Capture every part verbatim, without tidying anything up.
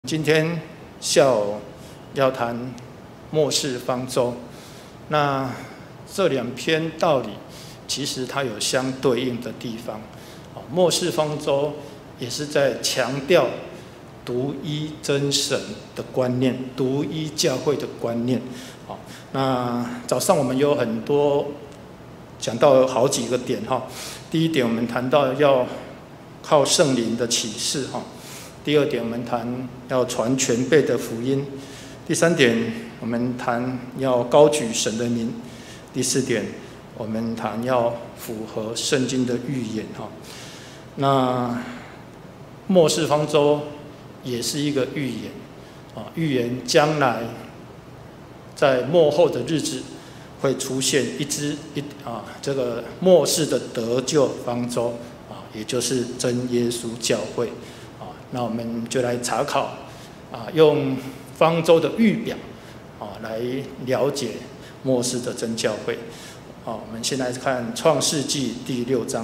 今天下午要谈末世方舟，那这两篇道理其实它有相对应的地方。末世方舟也是在强调独一真神的观念，独一教会的观念。好，那早上我们有很多讲到好几个点哈。第一点，我们谈到要靠圣灵的启示哈。第二点，我们谈要传全备的福音；第三点，我们谈要高举神的名；第四点，我们谈要符合圣经的预言哈。那末世方舟也是一个预言啊，预言将来在末后的日子会出现一支一啊这个末世的得救方舟啊，也就是真耶稣教会。那我们就来查考啊，用方舟的预表啊来了解末世的真教会。啊，我们先来看创世纪第六章。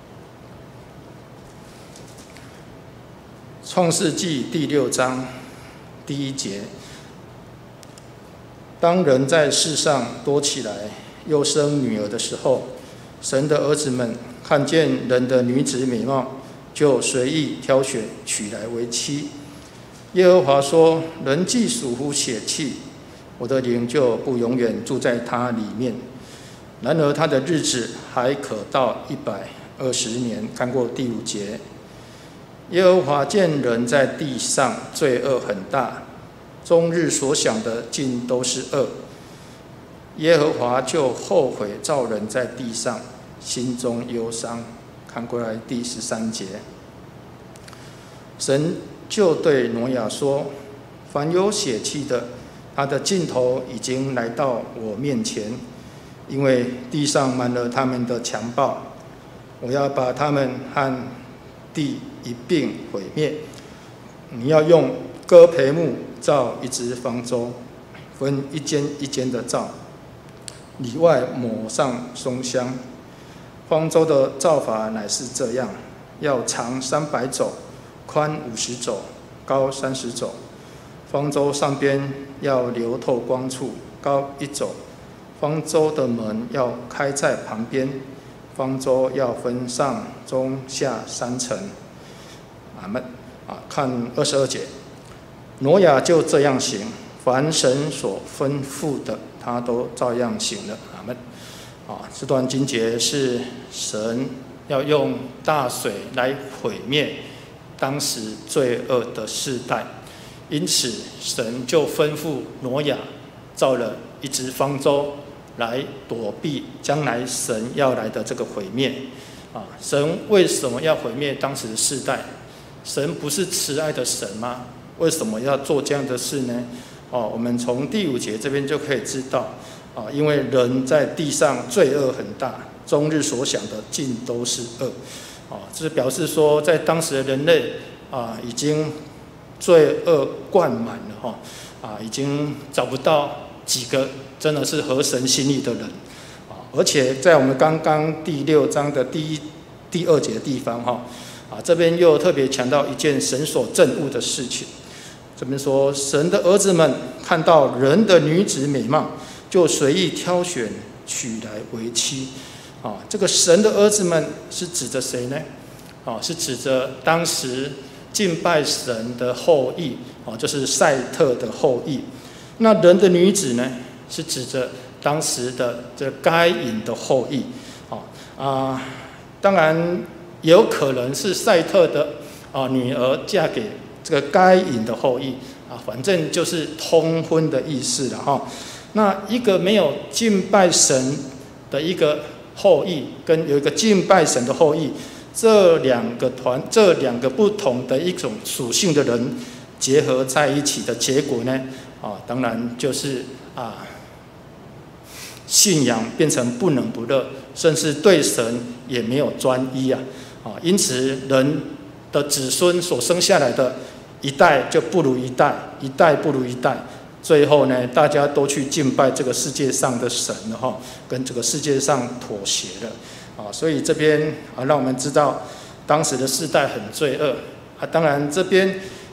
创世纪第六章第一节：当人在世上多起来，又生女儿的时候，神的儿子们看见人的女子美貌，就随意挑选娶来为妻。耶和华说：人既属乎血气，我的灵就不永远住在他里面。然而他的日子还可到一百二十年。看过第五节。耶和华见人在地上罪恶很大，终日所想的尽都是恶。耶和华就后悔造人在地上，心中忧伤。看过来第十三节，神就对挪亚说：凡有血气的，他的尽头已经来到我面前，因为地上满了他们的强暴，我要把他们和地一并毁灭。你要用戈培木造一只方舟，分一间一间的造，里外抹上松香。方舟的造法乃是这样：要长三百肘，宽五十肘，高三十肘。方舟上边要留透光处，高一肘。方舟的门要开在旁边。方舟要分上中下三层。阿们。啊，看二十二节。挪亚就这样行，凡神所吩咐的，他都照样行了。阿们。啊，这段经节是神要用大水来毁灭当时罪恶的世代，因此神就吩咐挪亚造了一只方舟来躲避将来神要来的这个毁灭。啊，神为什么要毁灭当时的世代？神不是慈爱的神吗？为什么要做这样的事呢？哦，我们从第五节这边就可以知道。啊，因为人在地上罪恶很大，终日所想的尽都是恶。啊，这是表示说，在当时的人类啊，已经罪恶灌满了哈，啊，已经找不到几个真的是合神心意的人。啊，而且在我们刚刚第六章的第一、第二节的地方哈，啊，这边又特别强调一件神所憎恶的事情。这边说，神的儿子们看到人的女子美貌，就随意挑选娶来为妻。啊，这个神的儿子们是指着谁呢？啊，是指着当时敬拜神的后裔，啊，就是赛特的后裔。那人的女子呢，是指着当时的这该隐的后裔。啊啊，当然也有可能是赛特的啊女儿嫁给这个该隐的后裔。啊，反正就是通婚的意思了哈。那一个没有敬拜神的一个后裔，跟有一个敬拜神的后裔，这两个团，这两个不同的一种属性的人结合在一起的结果呢，啊，当然就是啊，信仰变成不冷不热，甚至对神也没有专一啊，啊，因此人的子孙所生下来的一代就不如一代，一代不如一代。最后呢，大家都去敬拜这个世界上的神了哈，跟这个世界上妥协了啊。所以这边啊，让我们知道当时的世代很罪恶啊。当然这边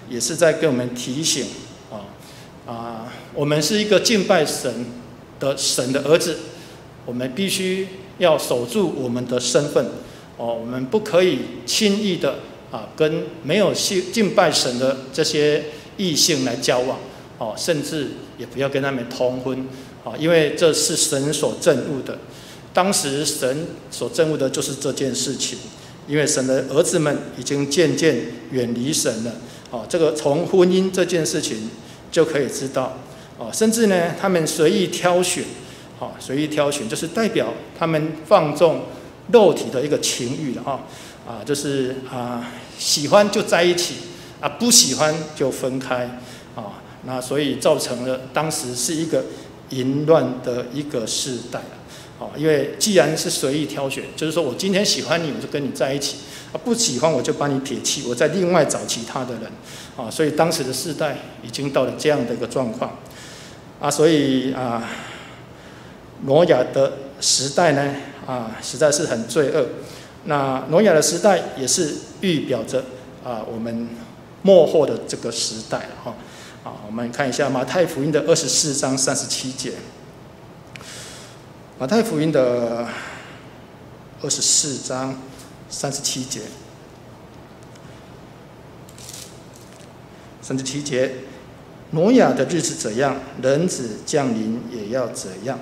也是在跟我们提醒啊啊，我们是一个敬拜神的神的儿子，我们必须要守住我们的身份哦，我们不可以轻易的啊跟没有敬敬拜神的这些异性来交往哦，甚至也不要跟他们通婚啊，因为这是神所憎恶的。当时神所憎恶的就是这件事情，因为神的儿子们已经渐渐远离神了。哦，这个从婚姻这件事情就可以知道。哦，甚至呢，他们随意挑选，哦，随意挑选就是代表他们放纵肉体的一个情欲了哈。啊，就是啊，喜欢就在一起，啊，不喜欢就分开。啊，那所以造成了当时是一个淫乱的一个世代了。哦，因为既然是随意挑选，就是说我今天喜欢你，我就跟你在一起；啊，不喜欢我就把你撇弃，我再另外找其他的人。啊，所以当时的世代已经到了这样的一个状况。啊，所以啊，挪亚的时代呢，啊，实在是很罪恶。那挪亚的时代也是预表着啊我们末后的这个时代了哈。啊，我们看一下马太福音的二十四章三十七节。马太福音的二十四章三十七节，三十七节，挪亚的日子怎样，人子降临也要怎样。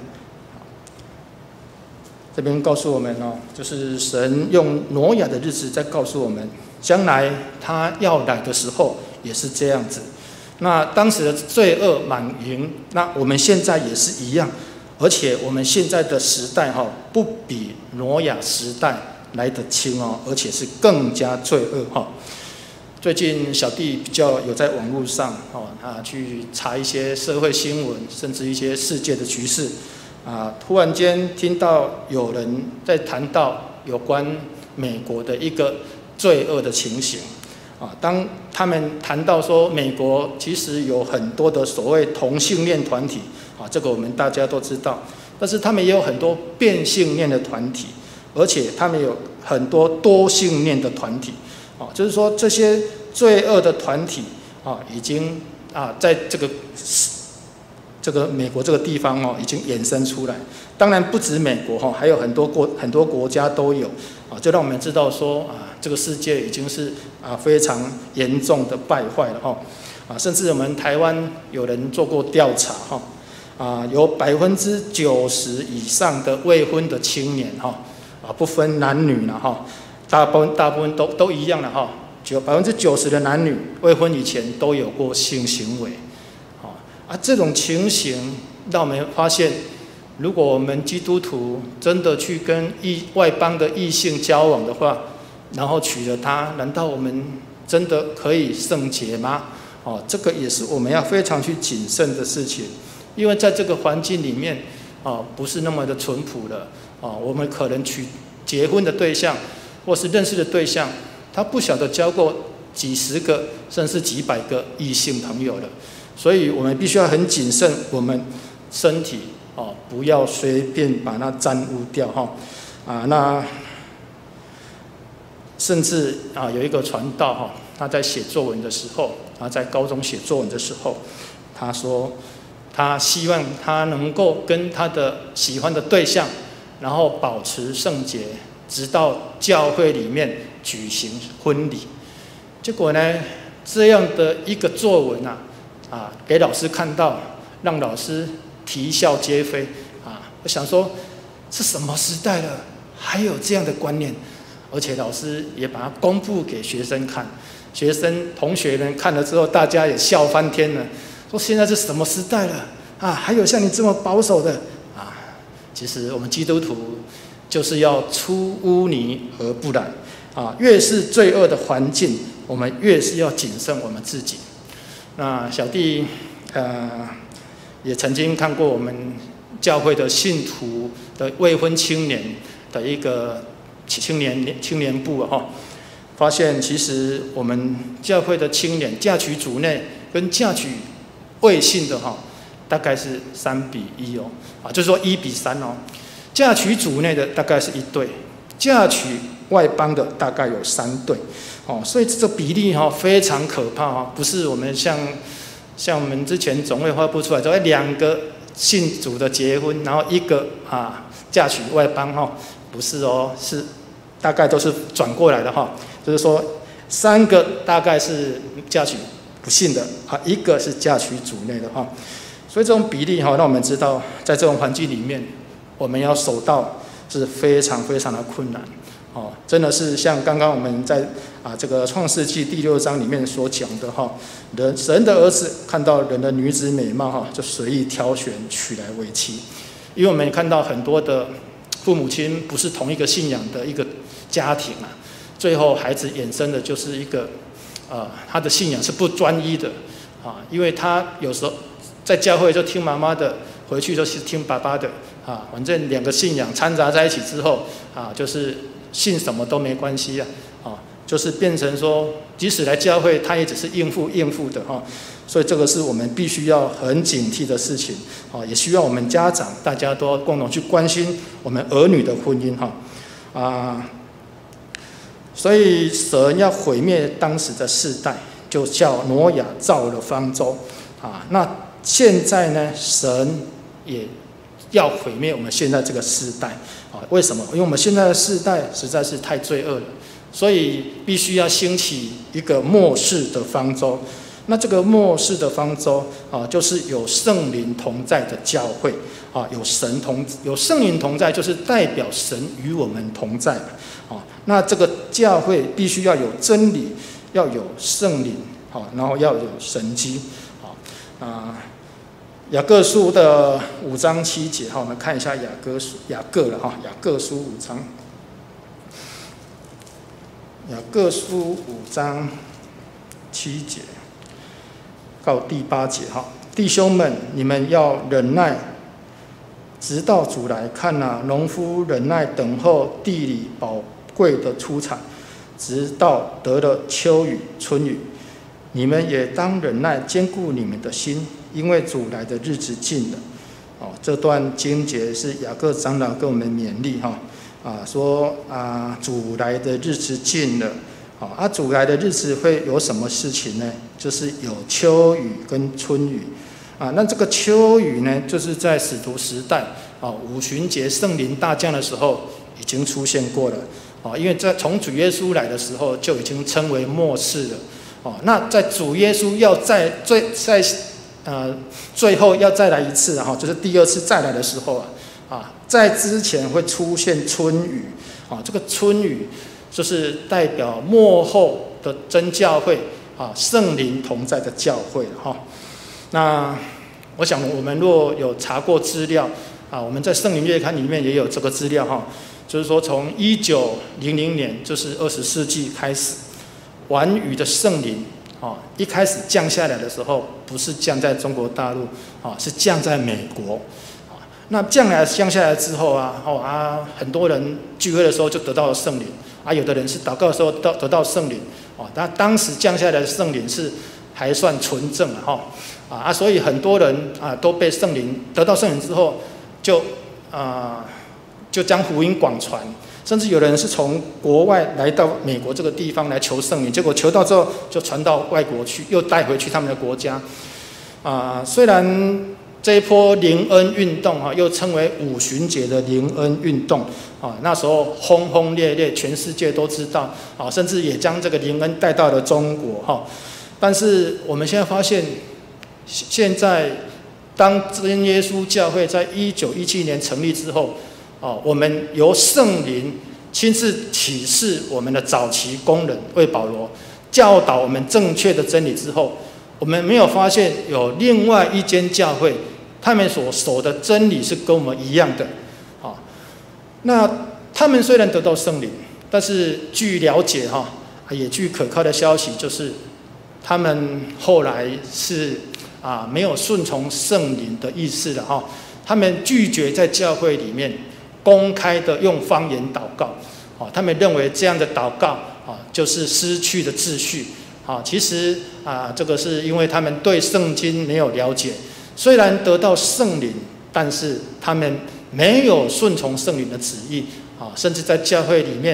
这边告诉我们哦，就是神用挪亚的日子在告诉我们，将来他要来的时候也是这样子。那当时的罪恶满盈，那我们现在也是一样。而且我们现在的时代哈，不比挪亚时代来得轻哦，而且是更加罪恶哈。最近小弟比较有在网络上哦啊去查一些社会新闻，甚至一些世界的局势啊，突然间听到有人在谈到有关美国的一个罪恶的情形啊。当他们谈到说美国其实有很多的所谓同性恋团体。啊，这个我们大家都知道，但是他们也有很多变性恋的团体，而且他们有很多多性恋的团体，啊，就是说这些罪恶的团体啊，已经啊在这个这个美国这个地方哦，已经衍生出来。当然不止美国哈，还有很多国很多国家都有啊，就让我们知道说啊，这个世界已经是啊非常严重的败坏了哈，啊，甚至我们台湾有人做过调查哈。啊，有百分之九十以上的未婚的青年哈，啊，不分男女了哈，大部分大部分都都一样了哈，九百分之九十的男女未婚以前都有过性行为，啊，啊，这种情形让我们发现，如果我们基督徒真的去跟异外邦的异性交往的话，然后娶了她，难道我们真的可以圣洁吗？哦，这个也是我们要非常去谨慎的事情。因为在这个环境里面，啊，不是那么的淳朴了，啊，我们可能娶结婚的对象，或是认识的对象，他不晓得交过几十个，甚至几百个异性朋友了，所以我们必须要很谨慎，我们身体哦，不要随便把它沾污掉哈，啊，那甚至啊有一个传道哈，他在写作文的时候，他在高中写作文的时候，他说。他希望他能够跟他的喜欢的对象，然后保持圣洁，直到教会里面举行婚礼。结果呢，这样的一个作文啊，啊，给老师看到，让老师啼笑皆非啊！我想说，是什么时代了，还有这样的观念？而且老师也把它公布给学生看，学生同学们看了之后，大家也笑翻天了。说现在是什么时代了啊？还有像你这么保守的啊？其实我们基督徒就是要出污泥而不染啊！越是罪恶的环境，我们越是要谨慎我们自己。那小弟呃也曾经看过我们教会的信徒的未婚青年的一个青年青年部哈，发现其实我们教会的青年嫁娶主内跟嫁娶未信的哈，大概是三比一哦，啊，就是说一比三哦。嫁娶主内的大概是一对，嫁娶外邦的大概有三对，哦，所以这个比例哈非常可怕哈，不是我们像像我们之前总会发布出来说，两个信主的结婚，然后一个啊嫁娶外邦哈，不是哦，是大概都是转过来的哈，就是说三个大概是嫁娶不信的啊，一个是嫁娶主内的哈，所以这种比例哈，让我们知道在这种环境里面，我们要守道是非常非常的困难。哦，真的是像刚刚我们在啊这个创世纪第六章里面所讲的哈，人神的儿子看到人的女子美貌哈，就随意挑选娶来为妻。因为我们看到很多的父母亲不是同一个信仰的一个家庭啊，最后孩子衍生的就是一个呃他的信仰是不专一的啊，因为他有时候在教会就听妈妈的，回去就是听爸爸的啊，反正两个信仰掺杂在一起之后啊，就是信什么都没关系啊，啊，就是变成说，即使来教会，他也只是应付应付的哈，所以这个是我们必须要很警惕的事情，啊，也需要我们家长大家都共同去关心我们儿女的婚姻哈，啊，所以神要毁灭当时的世代，就叫挪亚造了方舟，啊，那现在呢，神也要毁灭我们现在这个世代啊？为什么？因为我们现在的世代实在是太罪恶了，所以必须要兴起一个末世的方舟。那这个末世的方舟啊，就是有圣灵同在的教会啊，有神同有圣灵同在，就是代表神与我们同在啊。那这个教会必须要有真理，要有圣灵，好，然后要有神迹，好啊。雅各书的五章七节，哈，我们看一下雅各书雅各了哈，雅各书五章，雅各书五章七节到第八节哈，弟兄们，你们要忍耐，直到主来。看啊，农夫忍耐等候地里宝贵的出产，直到得了秋雨春雨。你们也当忍耐，坚固你们的心，因为主来的日子近了。哦，这段经节是雅各长老跟我们勉励哈，啊，说啊，主来的日子近了。好，啊，主来的日子会有什么事情呢？就是有秋雨跟春雨。啊，那这个秋雨呢，就是在使徒时代啊，五旬节圣灵大降的时候已经出现过了。啊，因为在从主耶稣来的时候就已经称为末世了。哦，那在主耶稣要再最在呃最后要再来一次哈，就是第二次再来的时候啊，啊，在之前会出现春雨啊，这个春雨就是代表末后的真教会啊，圣灵同在的教会哈。那我想我们若有查过资料啊，我们在圣灵月刊里面也有这个资料哈，就是说从一九零零年，就是二十世纪开始。晚雨的圣灵，啊，一开始降下来的时候，不是降在中国大陆，啊，是降在美国，啊，那降来降下来之后啊，哦啊，很多人聚会的时候就得到了圣灵，啊，有的人是祷告的时候得得到圣灵，啊，那当时降下来的圣灵是还算纯正的哈，啊啊，所以很多人啊都被圣灵得到圣灵之后，就啊就将福音广传。甚至有人是从国外来到美国这个地方来求圣灵，结果求到之后就传到外国去，又带回去他们的国家。啊、呃，虽然这一波灵恩运动哈，又称为五旬节的灵恩运动啊，那时候轰轰烈烈，全世界都知道啊，甚至也将这个灵恩带到了中国哈。但是我们现在发现，现在当真耶稣教会在一九一七年成立之后。哦，我们由圣灵亲自启示我们的早期工人为保罗教导我们正确的真理之后，我们没有发现有另外一间教会，他们所守的真理是跟我们一样的。啊，那他们虽然得到圣灵，但是据了解哈，也据可靠的消息，就是他们后来是啊没有顺从圣灵的意思了哈，他们拒绝在教会里面。公开的用方言祷告，啊，他们认为这样的祷告啊，就是失去了秩序，啊，其实啊，这个是因为他们对圣经没有了解，虽然得到圣灵，但是他们没有顺从圣灵的旨意，啊，甚至在教会里面啊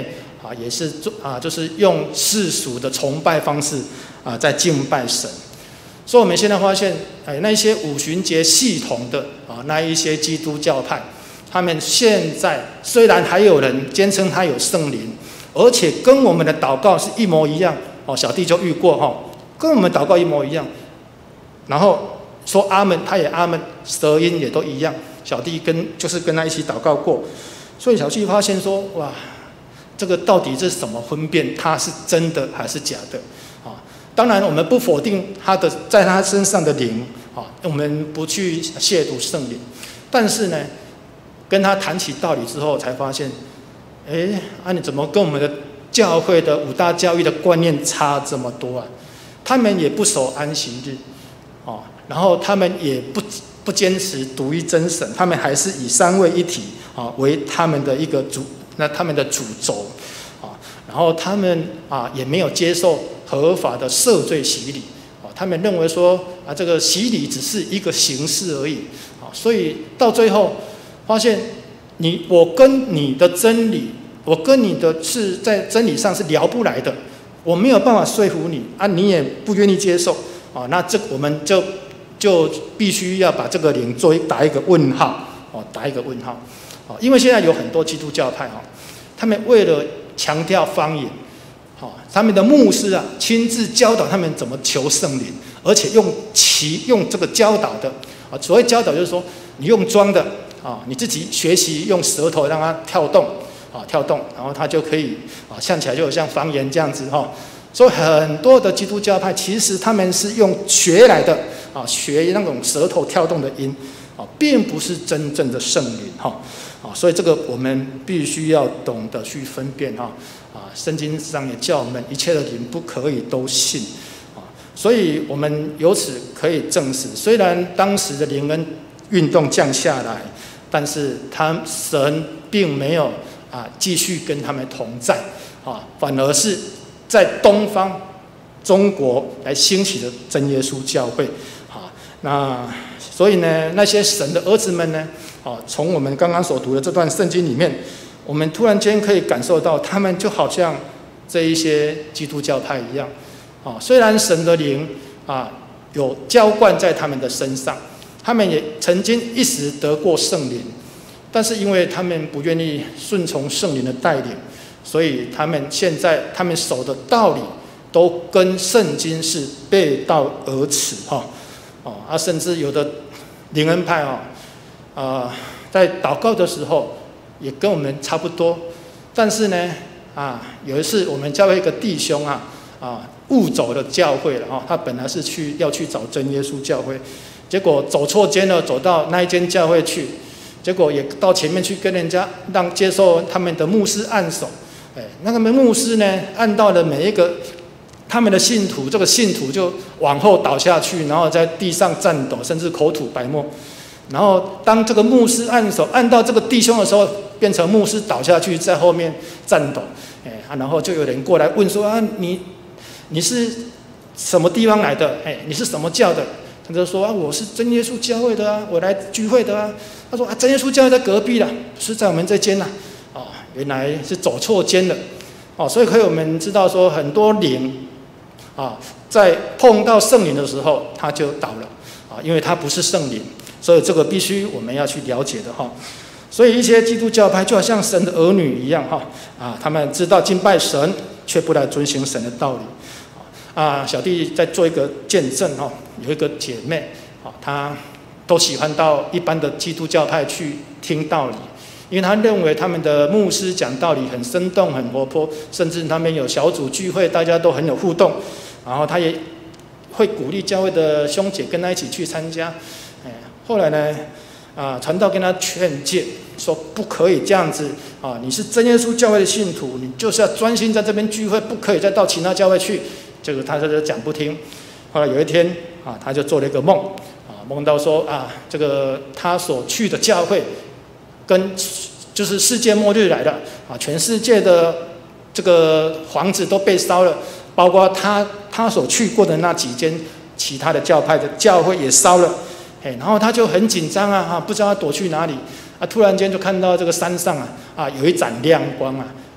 啊，也是啊，就是用世俗的崇拜方式啊，在敬拜神。所以我们现在发现，哎，那些五旬节系统的啊，那一些基督教派，他们现在虽然还有人坚称他有圣灵，而且跟我们的祷告是一模一样哦，小弟就遇过哈，跟我们祷告一模一样，然后说阿门，他也阿门，舌音也都一样。小弟跟就是跟他一起祷告过，所以小弟发现说，哇，这个到底是什么分辨他是真的还是假的啊？当然，我们不否定他的在他身上的灵啊，我们不去亵渎圣灵，但是呢，跟他谈起道理之后，才发现，哎，啊，你怎么跟我们的教会的五大教义的观念差这么多啊？他们也不守安息日，啊，然后他们也不不坚持独一真神，他们还是以三位一体啊为他们的一个主，那他们的主轴，啊，然后他们啊也没有接受合法的赦罪洗礼，啊，他们认为说啊这个洗礼只是一个形式而已，啊，所以到最后发现你我跟你的真理，我跟你的是在真理上是聊不来的，我没有办法说服你啊，你也不愿意接受啊，那这我们就就必须要把这个灵做打一个问号哦，打一个问号哦，因为现在有很多基督教派哈，他们为了强调方言，好，他们的牧师啊亲自教导他们怎么求圣灵，而且用其用这个教导的啊，所谓教导就是说你用装的啊，你自己学习用舌头让它跳动啊跳动，然后它就可以啊像起来就有像方言这样子哈。所以很多的基督教派其实他们是用学来的啊，学那种舌头跳动的音啊，并不是真正的圣灵哈啊，所以这个我们必须要懂得去分辨哈啊，圣经上也叫我们一切的灵不可以都信啊，所以我们由此可以证实，虽然当时的灵恩运动降下来，但是他神并没有啊继续跟他们同在啊，反而是在东方中国来兴起的真耶稣教会，啊，那所以呢，那些神的儿子们呢，啊，从我们刚刚所读的这段圣经里面，我们突然间可以感受到，他们就好像这一些基督教派一样，啊，虽然神的灵啊有浇灌在他们的身上，他们也曾经一时得过圣灵，但是因为他们不愿意顺从圣灵的带领。所以他们现在他们守的道理都跟圣经是背道而驰哈哦啊，甚至有的灵恩派啊啊，在祷告的时候也跟我们差不多，但是呢啊，有一次我们教会一个弟兄啊啊误走了教会了啊，他本来是去要去找真耶稣教会，结果走错间了，走到那一间教会去，结果也到前面去跟人家让接受他们的牧师按手。哎，那个牧师呢，按到了每一个他们的信徒，这个信徒就往后倒下去，然后在地上颤抖，甚至口吐白沫。然后当这个牧师按手按到这个弟兄的时候，变成牧师倒下去，在后面颤抖。哎，啊，然后就有人过来问说啊，你你是什么地方来的？哎，你是什么教的？他就说啊，我是真耶稣教会的啊，我来聚会的啊。他说啊，真耶稣教会在隔壁啦，不是在我们这间啦。哦，原来是走错间了，哦，所以可以我们知道说，很多灵啊，在碰到圣灵的时候，他就倒了啊，因为他不是圣灵，所以这个必须我们要去了解的哈。所以一些基督教派就好像神的儿女一样哈啊，他们知道敬拜神，却不来遵行神的道理啊。小弟在做一个见证哈，有一个姐妹啊，她都喜欢到一般的基督教派去听道理。因为他认为他们的牧师讲道理很生动、很活泼，甚至他们有小组聚会，大家都很有互动。然后他也会鼓励教会的兄姐跟他一起去参加。哎，后来呢，啊，传道跟他劝诫说不可以这样子啊！你是真耶稣教会的信徒，你就是要专心在这边聚会，不可以再到其他教会去。结果他就讲不听。后来有一天啊，他就做了一个梦啊，梦到说啊，这个他所去的教会。跟就是世界末日来了啊！全世界的这个房子都被烧了，包括他他所去过的那几间其他的教派的教会也烧了，哎，然后他就很紧张啊，哈，不知道他躲去哪里啊！突然间就看到这个山上啊啊有一盏亮光啊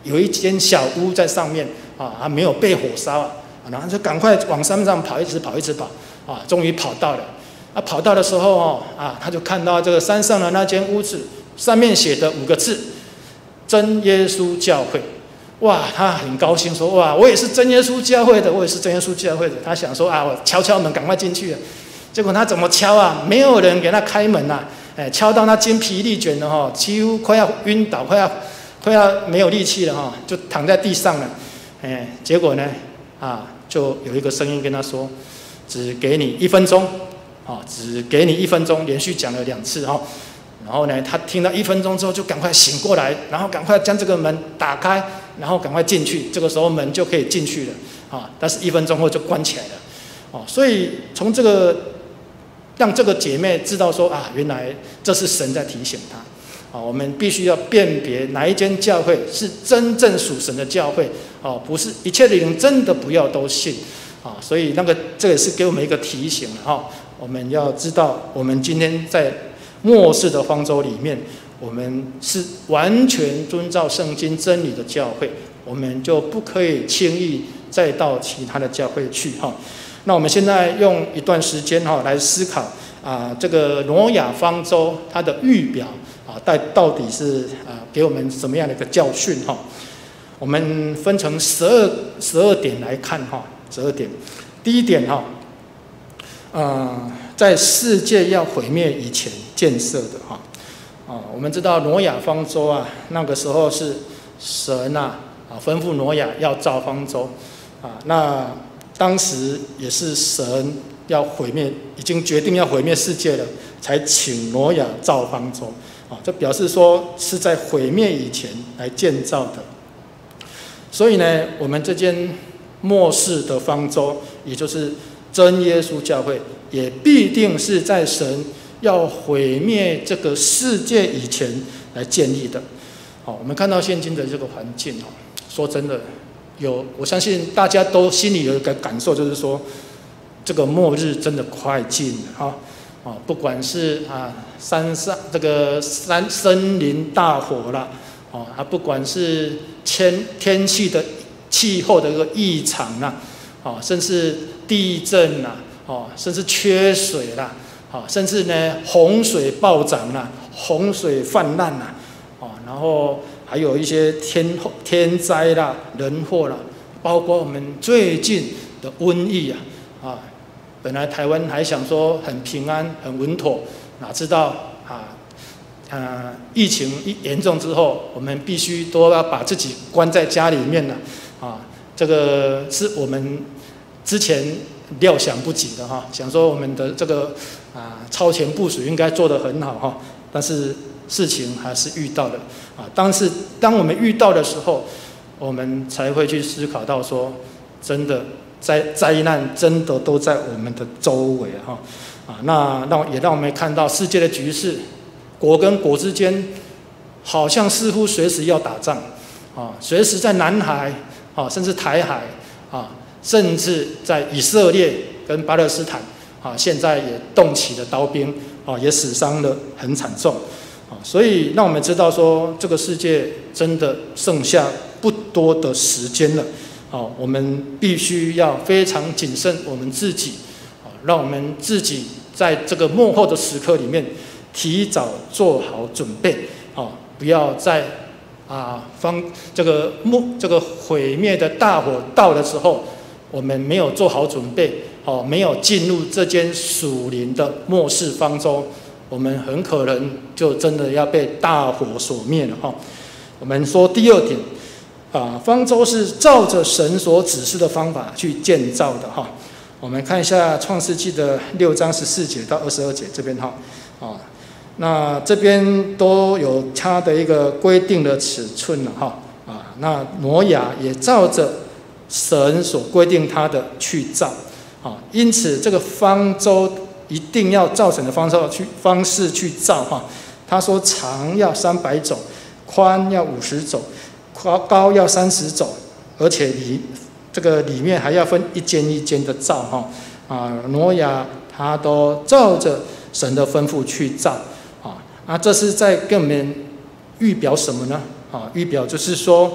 有一间小屋在上面啊，还没有被火烧啊，然后就赶快往山上跑，一直跑，一直跑啊，终于跑到了。啊，跑到的时候哦，啊，他就看到这个山上的那间屋子，上面写的五个字：真耶稣教会。哇，他很高兴说：哇，我也是真耶稣教会的，我也是真耶稣教会的。他想说啊，我敲敲门，赶快进去了。结果他怎么敲啊？没有人给他开门呐、啊！哎，敲到他筋疲力尽的哈，几乎快要晕倒，快要快要没有力气了哈，就躺在地上了。哎，结果呢，啊，就有一个声音跟他说：只给你一分钟。啊，只给你一分钟，连续讲了两次哈。然后呢，他听到一分钟之后，就赶快醒过来，然后赶快将这个门打开，然后赶快进去。这个时候门就可以进去了啊。但是一分钟后就关起来了。哦，所以从这个让这个姐妹知道说啊，原来这是神在提醒她。啊，我们必须要辨别哪一间教会是真正属神的教会。哦，不是一切的人真的不要都信。啊，所以那个这也是给我们一个提醒了哈。我们要知道，我们今天在末世的方舟里面，我们是完全遵照圣经真理的教会，我们就不可以轻易再到其他的教会去哈。那我们现在用一段时间哈来思考啊，这个挪亚方舟它的预表啊，到到底是啊给我们什么样的一个教训哈？我们分成十二十二点来看哈，十二点。第一点哈。呃，在世界要毁灭以前建设的哈，啊，我们知道挪亚方舟啊，那个时候是神啊啊吩咐挪亚要造方舟啊，那当时也是神要毁灭，已经决定要毁灭世界了，才请挪亚造方舟啊，这表示说是在毁灭以前来建造的。所以呢，我们这间末世的方舟，也就是真耶稣教会，也必定是在神要毁灭这个世界以前来建立的。好，我们看到现今的这个环境，说真的，有我相信大家都心里有一个感受，就是说，这个末日真的快近了哈。啊，不管是啊山上这个山森林大火啦，哦，啊不管是天天气的气候的一个异常啦，哦，甚至地震啦，哦，甚至缺水啦，哦，甚至呢洪水暴涨啦，洪水泛滥啦，哦，然后还有一些天天灾啦、人祸啦，包括我们最近的瘟疫啊，啊，本来台湾还想说很平安、很稳妥，哪知道啊，啊，疫情一严重之后，我们必须都要把自己关在家里面了，啊，这个是我们之前料想不及的哈，想说我们的这个啊超前部署应该做得很好哈，但是事情还是遇到了啊。但是当我们遇到的时候，我们才会去思考到说，真的灾灾难真的都在我们的周围哈啊。那让也让我们看到世界的局势，国跟国之间好像似乎随时要打仗啊，随时在南海啊，甚至台海啊。甚至在以色列跟巴勒斯坦啊，现在也动起了刀兵啊，也死伤了很惨重啊，所以让我们知道说，这个世界真的剩下不多的时间了啊，我们必须要非常谨慎我们自己啊，让我们自己在这个末后的时刻里面提早做好准备啊，不要在啊方这个末这个毁灭的大火到的时候。我们没有做好准备，哦，没有进入这间属灵的末世方舟，我们很可能就真的要被大火所灭了哈。我们说第二点，啊，方舟是照着神所指示的方法去建造的哈。我们看一下创世纪的六章十四节到二十二节这边哈，啊，那这边都有它的一个规定的尺寸了哈，啊，那挪亚也照着神所规定他的去造，啊，因此这个方舟一定要照神的方舟去方式去造哈。他说长要三百肘，宽要五十肘，高高要三十肘，而且里这个里面还要分一间一间的造哈。啊，挪亚他都照着神的吩咐去造，啊，啊，这是在跟我们预表什么呢？啊，预表就是说。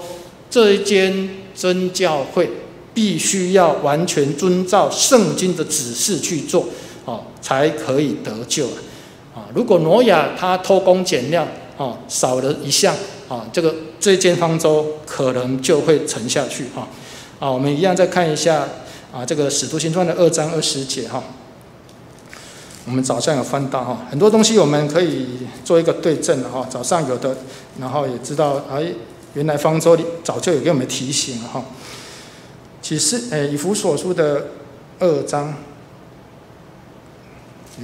这一间真教会必须要完全遵照圣经的指示去做，哦，才可以得救啊！如果挪亚他偷工减料，哦，少了一项，啊，这个这间方舟可能就会沉下去，哈，啊，我们一样再看一下啊，这个使徒行传的二章二十节，哈。我们早上有翻到哈，很多东西我们可以做一个对证的哈。早上有的，然后也知道，哎，原来方舟里早就有给我们提醒了哈。其实，哎，以弗所书的二章，哎，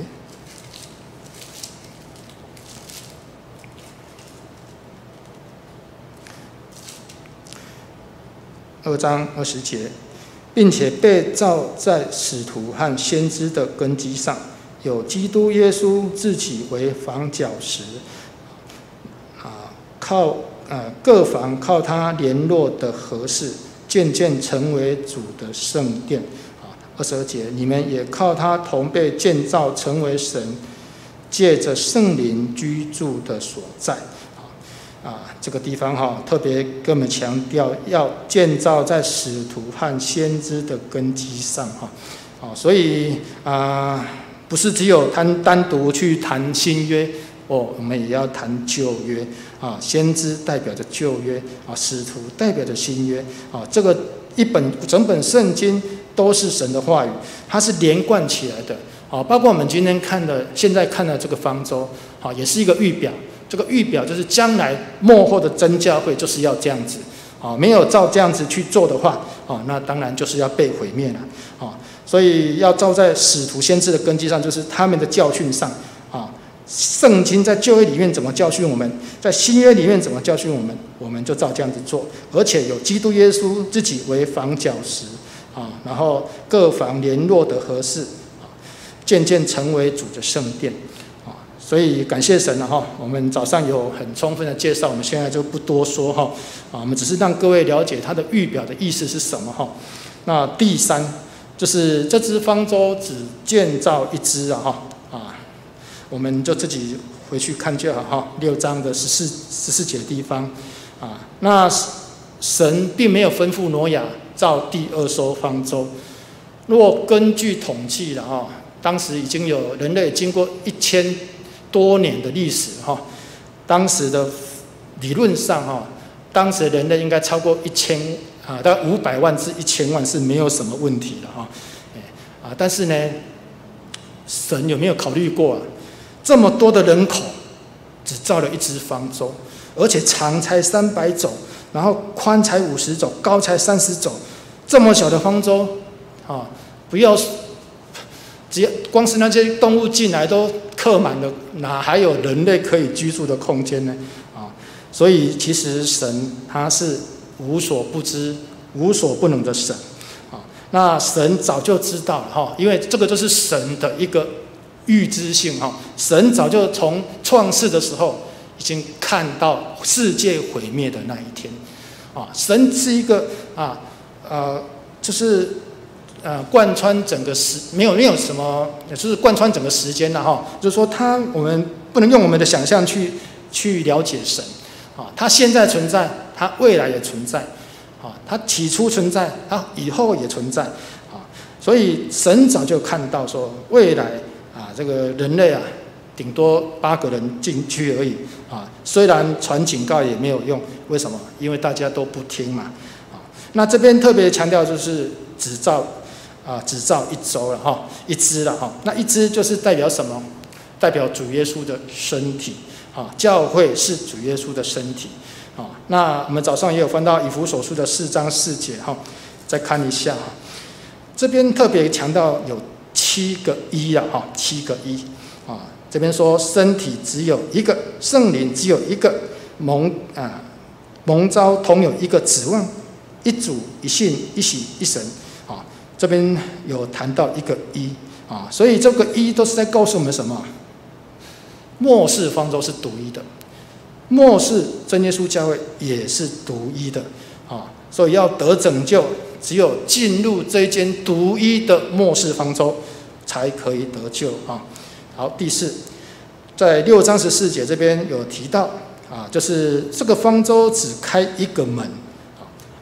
二章二十节，并且被造在使徒和先知的根基上。有基督耶稣自己为房角石，啊，靠呃各房靠他联络的合适，渐渐成为主的圣殿。啊，二十二节，你们也靠他同被建造，成为神借着圣灵居住的所在。啊，这个地方哈，特别跟我们强调要建造在使徒和先知的根基上哈。啊，所以啊。不是只有单单独去谈新约哦，我们也要谈旧约啊。先知代表着旧约啊，使徒代表着新约啊。这个一本整本圣经都是神的话语，它是连贯起来的啊。包括我们今天看的，现在看的这个方舟啊，也是一个预表。这个预表就是将来末后的真教会就是要这样子啊。没有照这样子去做的话啊，那当然就是要被毁灭了啊。所以要照在使徒先知的根基上，就是他们的教训上啊。圣经在旧约里面怎么教训我们，在新约里面怎么教训我们，我们就照这样子做。而且有基督耶稣自己为房角石啊，然后各房联络的合适啊，渐渐成为主的圣殿啊。所以感谢神了哈，我们早上有很充分的介绍，我们现在就不多说哈啊，我们只是让各位了解它的预表的意思是什么哈。那第三。就是这只方舟只建造一只啊哈啊，我们就自己回去看就好哈。六章的十四十四节的地方啊，那神并没有吩咐挪亚造第二艘方舟。若根据统计了哈，当时已经有人类经过一千多年的历史哈，当时的理论上哈，当时的人类应该超过一千。啊，大概五百万至一千万是没有什么问题的哈，啊，但是呢，神有没有考虑过啊？这么多的人口，只造了一只方舟，而且长才三百肘，然后宽才五十肘，高才三十肘，这么小的方舟，啊，不要，只要光是那些动物进来都客满了，哪还有人类可以居住的空间呢？啊，所以其实神他是。无所不知、无所不能的神，啊，那神早就知道了哈，因为这个就是神的一个预知性哈。神早就从创世的时候已经看到世界毁灭的那一天，啊，神是一个啊呃，就是呃贯穿整个时没有没有什么，就是贯穿整个时间了哈。就是说他我们不能用我们的想象去去了解神，啊，他现在存在。它未来也存在，啊，它起初存在，它以后也存在，啊，所以神早就看到说，未来啊，这个人类啊，顶多八个人进去而已，啊，虽然传警告也没有用，为什么？因为大家都不听嘛，啊，那这边特别强调就是只造啊，只造一周了哈，一只了哈，那一只就是代表什么？代表主耶稣的身体，啊，教会是主耶稣的身体。啊，那我们早上也有翻到以弗所书的四章四节哈，再看一下哈。这边特别强调有七个一啊哈，七个一啊。这边说身体只有一个，圣灵只有一个，蒙啊蒙召同有一个指望，一主一信一喜一神啊。这边有谈到一个一啊，所以这个一都是在告诉我们什么？末世方舟是独一的。末世真耶稣教会也是独一的啊，所以要得拯救，只有进入这间独一的末世方舟，才可以得救啊。好，第四，在六章十四节这边有提到啊，就是这个方舟只开一个门啊，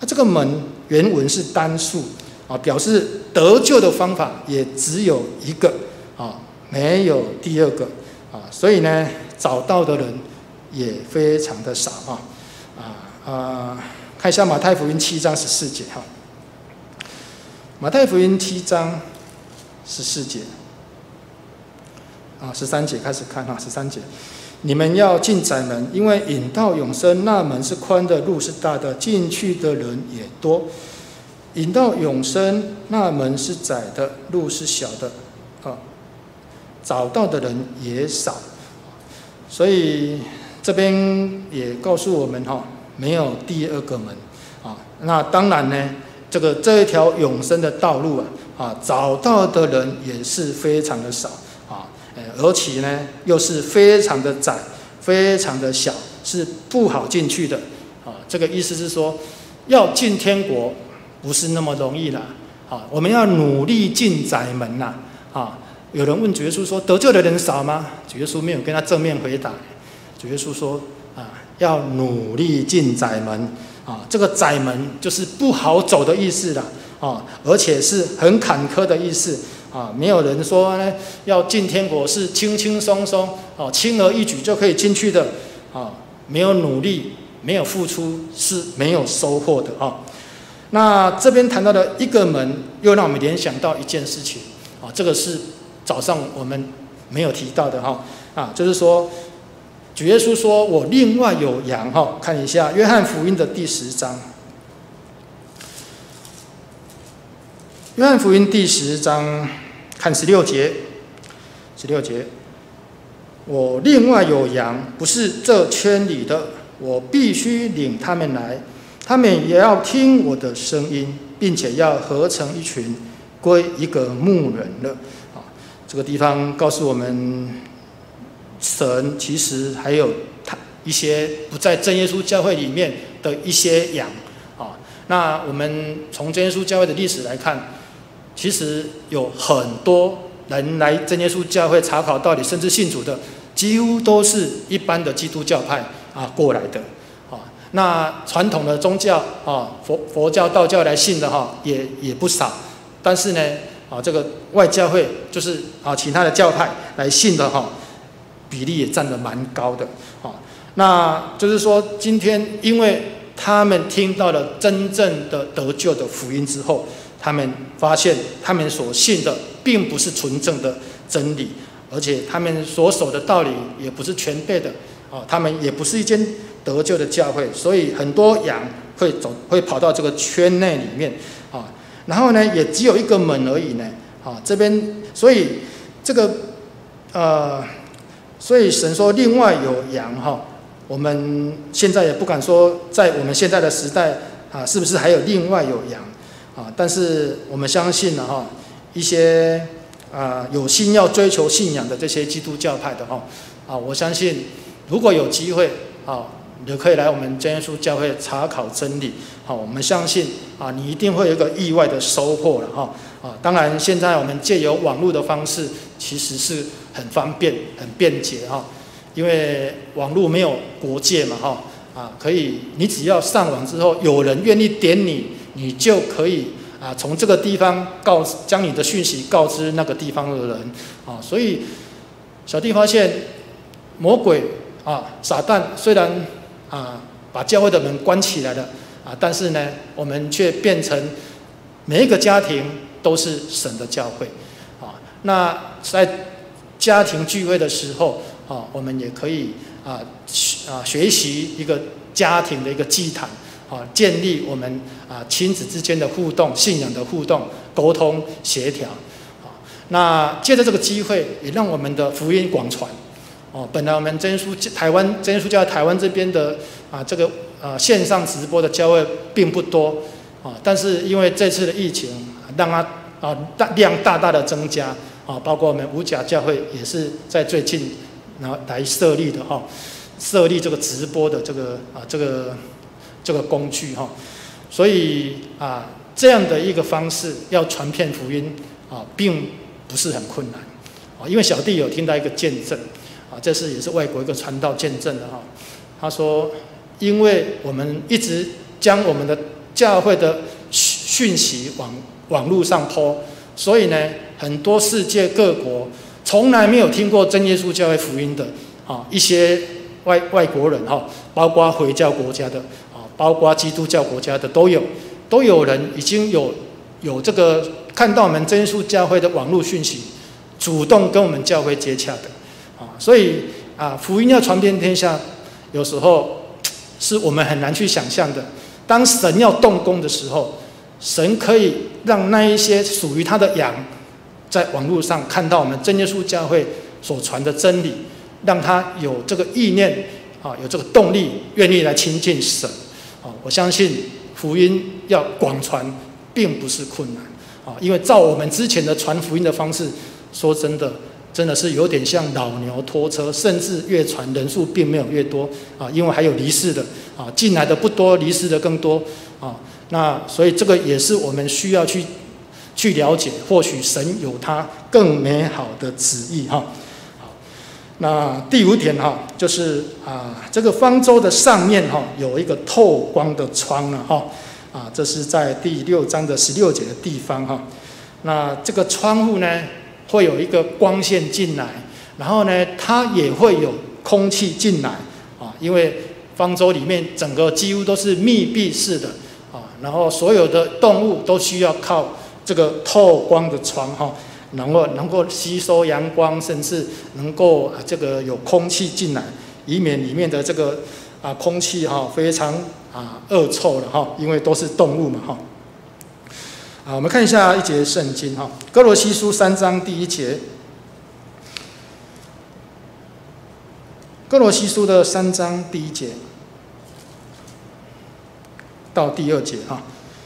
那这个门原文是单数啊，表示得救的方法也只有一个啊，没有第二个啊，所以呢，找到的人也非常的少啊啊啊！看一下马太福音七章十四节哈，马太福音七章十四节啊，十三节开始看哈，十三节。你们要进窄门，因为引到永生那门是宽的，路是大的，进去的人也多。引到永生那门是窄的，路是小的，啊，找到的人也少。所以这边也告诉我们哈，没有第二个门啊。那当然呢，这个这一条永生的道路啊，啊，找到的人也是非常的少。而且呢，又是非常的窄，非常的小，是不好进去的。啊，这个意思是说，要进天国不是那么容易啦。啊，我们要努力进窄门呐。啊，有人问主耶稣说，得救的人少吗？主耶稣没有跟他正面回答。主耶稣说，啊，要努力进窄门。啊，这个窄门就是不好走的意思啦。啊，而且是很坎坷的意思。啊，没有人说呢，要进天国是轻轻松松，哦，轻而易举就可以进去的，啊，没有努力，没有付出是没有收获的啊。那这边谈到的一个门，又让我们联想到一件事情，啊，这个是早上我们没有提到的哈，啊，就是说，主耶稣说我另外有羊哈，看一下约翰福音的第十章。约翰福音第十章，看十六节。十六节，我另外有羊，不是这圈里的，我必须领他们来，他们也要听我的声音，并且要合成一群，归一个牧人了。啊，这个地方告诉我们，神其实还有他一些不在真耶稣教会里面的一些羊。啊，那我们从真耶稣教会的历史来看。其实有很多人来真耶稣教会查考道理，甚至信主的，几乎都是一般的基督教派啊过来的啊。那传统的宗教啊，佛佛教、道教来信的哈，也也不少。但是呢，啊，这个外教会就是啊其他的教派来信的哈，比例也占得蛮高的啊。那就是说，今天因为他们听到了真正的得救的福音之后。他们发现，他们所信的并不是纯正的真理，而且他们所守的道理也不是全备的，啊，他们也不是一间得救的教会，所以很多羊会走，会跑到这个圈内里面，啊，然后呢，也只有一个门而已呢，啊，这边，所以这个，呃，所以神说另外有羊哈，我们现在也不敢说，在我们现在的时代啊，是不是还有另外有羊？啊，但是我们相信呢，哈，一些啊有心要追求信仰的这些基督教派的哈，啊，我相信如果有机会啊，也可以来我们真耶稣教会查考真理。好，我们相信啊，你一定会有一个意外的收获了哈。啊，当然现在我们借由网络的方式，其实是很方便、很便捷哈，因为网络没有国界嘛哈。啊，可以，你只要上网之后，有人愿意点你。你就可以啊，从这个地方告将你的讯息告知那个地方的人啊，所以小弟发现魔鬼啊，撒旦虽然啊把教会的门关起来了啊，但是呢，我们却变成每一个家庭都是神的教会啊。那在家庭聚会的时候啊，我们也可以啊啊学习一个家庭的一个祭坛。啊，建立我们啊亲子之间的互动、信仰的互动、沟通、协调。啊，那借着这个机会，也让我们的福音广传。哦，本来我们真耶稣台湾真耶稣教台湾这边的啊这个呃线上直播的教会并不多啊，但是因为这次的疫情，让它啊大量大大的增加啊，包括我们五甲教会也是在最近然后来设立的哈，设立这个直播的这个啊这个。这个工具哈，所以啊，这样的一个方式要传遍福音啊，并不是很困难啊。因为小弟有听到一个见证啊，这是也是外国一个传道见证的哈。他说，因为我们一直将我们的教会的讯息往网络上po，所以呢，很多世界各国从来没有听过真耶稣教会福音的啊，一些外外国人哈，包括回教国家的啊，包括基督教国家的都有，都有人已经有有这个看到我们真耶稣教会的网络讯息，主动跟我们教会接洽的啊，所以啊，福音要传遍天下，有时候是我们很难去想象的。当神要动工的时候，神可以让那一些属于他的羊，在网络上看到我们真耶稣教会所传的真理，让他有这个意念啊，有这个动力，愿意来亲近神啊。我相信福音要广传，并不是困难啊，因为照我们之前的传福音的方式，说真的，真的是有点像老牛拖车，甚至越传人数并没有越多啊，因为还有离世的啊，进来的不多，离世的更多啊。那所以这个也是我们需要去去了解，或许神有他更美好的旨意哈。好，那第五点哈，就是啊，这个方舟的上面哈有一个透光的窗了哈啊，这是在第六章的十六节的地方哈。那这个窗户呢，会有一个光线进来，然后呢，它也会有空气进来啊，因为方舟里面整个几乎都是密闭式的。然后所有的动物都需要靠这个透光的窗哈，能够能够吸收阳光，甚至能够、啊、这个有空气进来，以免里面的这个啊空气哈非常啊恶臭了哈，因为都是动物嘛哈。啊，我们看一下一节圣经哈，哥罗西书三章第一节，哥罗西书的三章第一节。到第二节哈，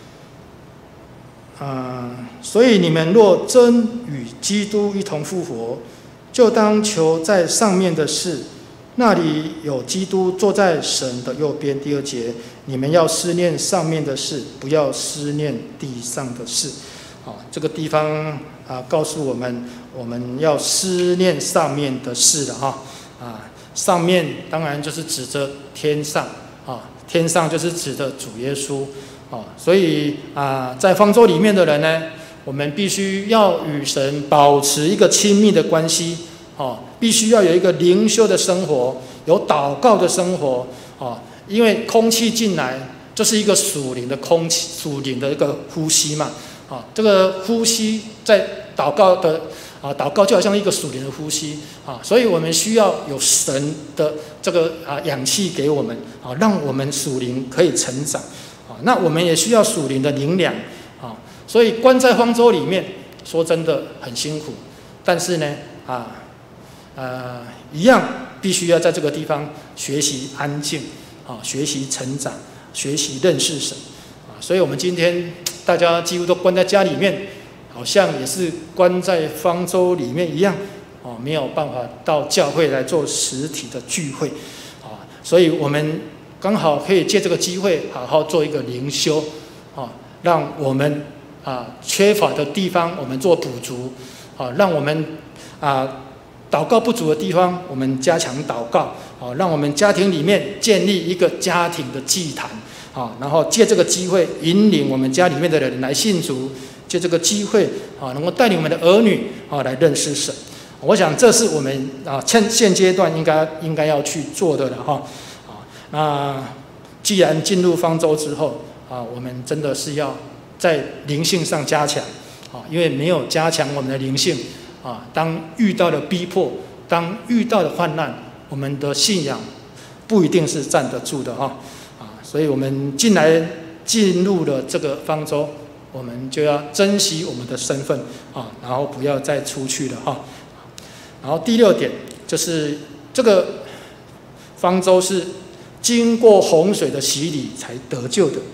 啊，所以你们若真与基督一同复活，就当求在上面的事，那里有基督坐在神的右边。第二节，你们要思念上面的事，不要思念地上的事。好，这个地方啊，告诉我们，我们要思念上面的事了哈。啊，上面当然就是指着天上啊。天上就是指的主耶稣，哦，所以啊，在方舟里面的人呢，我们必须要与神保持一个亲密的关系，哦，必须要有一个灵修的生活，有祷告的生活，哦，因为空气进来就是一个属灵的空气，属灵的一个呼吸嘛，啊，这个呼吸在祷告的。啊，祷告就好像一个属灵的呼吸啊，所以我们需要有神的这个啊氧气给我们啊，让我们属灵可以成长啊。那我们也需要属灵的灵粮啊，所以关在方舟里面，说真的很辛苦，但是呢啊呃一样必须要在这个地方学习安静啊，学习成长，学习认识神啊。所以我们今天大家几乎都关在家里面。好像也是关在方舟里面一样，哦，没有办法到教会来做实体的聚会，啊，所以我们刚好可以借这个机会，好好做一个灵修，啊，让我们啊缺乏的地方我们做补足，啊，让我们啊祷告不足的地方我们加强祷告，啊，让我们家庭里面建立一个家庭的祭坛，啊，然后借这个机会引领我们家里面的人来信主。借这个机会啊，能够带领我们的儿女啊来认识神，我想这是我们啊现现阶段应该应该要去做的了哈。啊，那既然进入方舟之后啊，我们真的是要在灵性上加强啊，因为没有加强我们的灵性啊，当遇到了逼迫，当遇到了患难，我们的信仰不一定是站得住的哈。啊，所以我们进来进入了这个方舟。我们就要珍惜我们的身份啊，然后不要再出去了哈。然后第六点就是这个方舟是经过洪水的洗礼才得救的。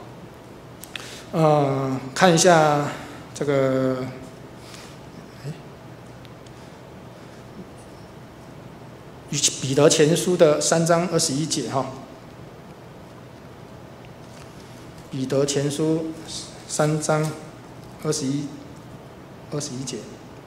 呃，看一下这个，彼得前书的三章二十一节哈。彼得前书。三章二十一二十一节，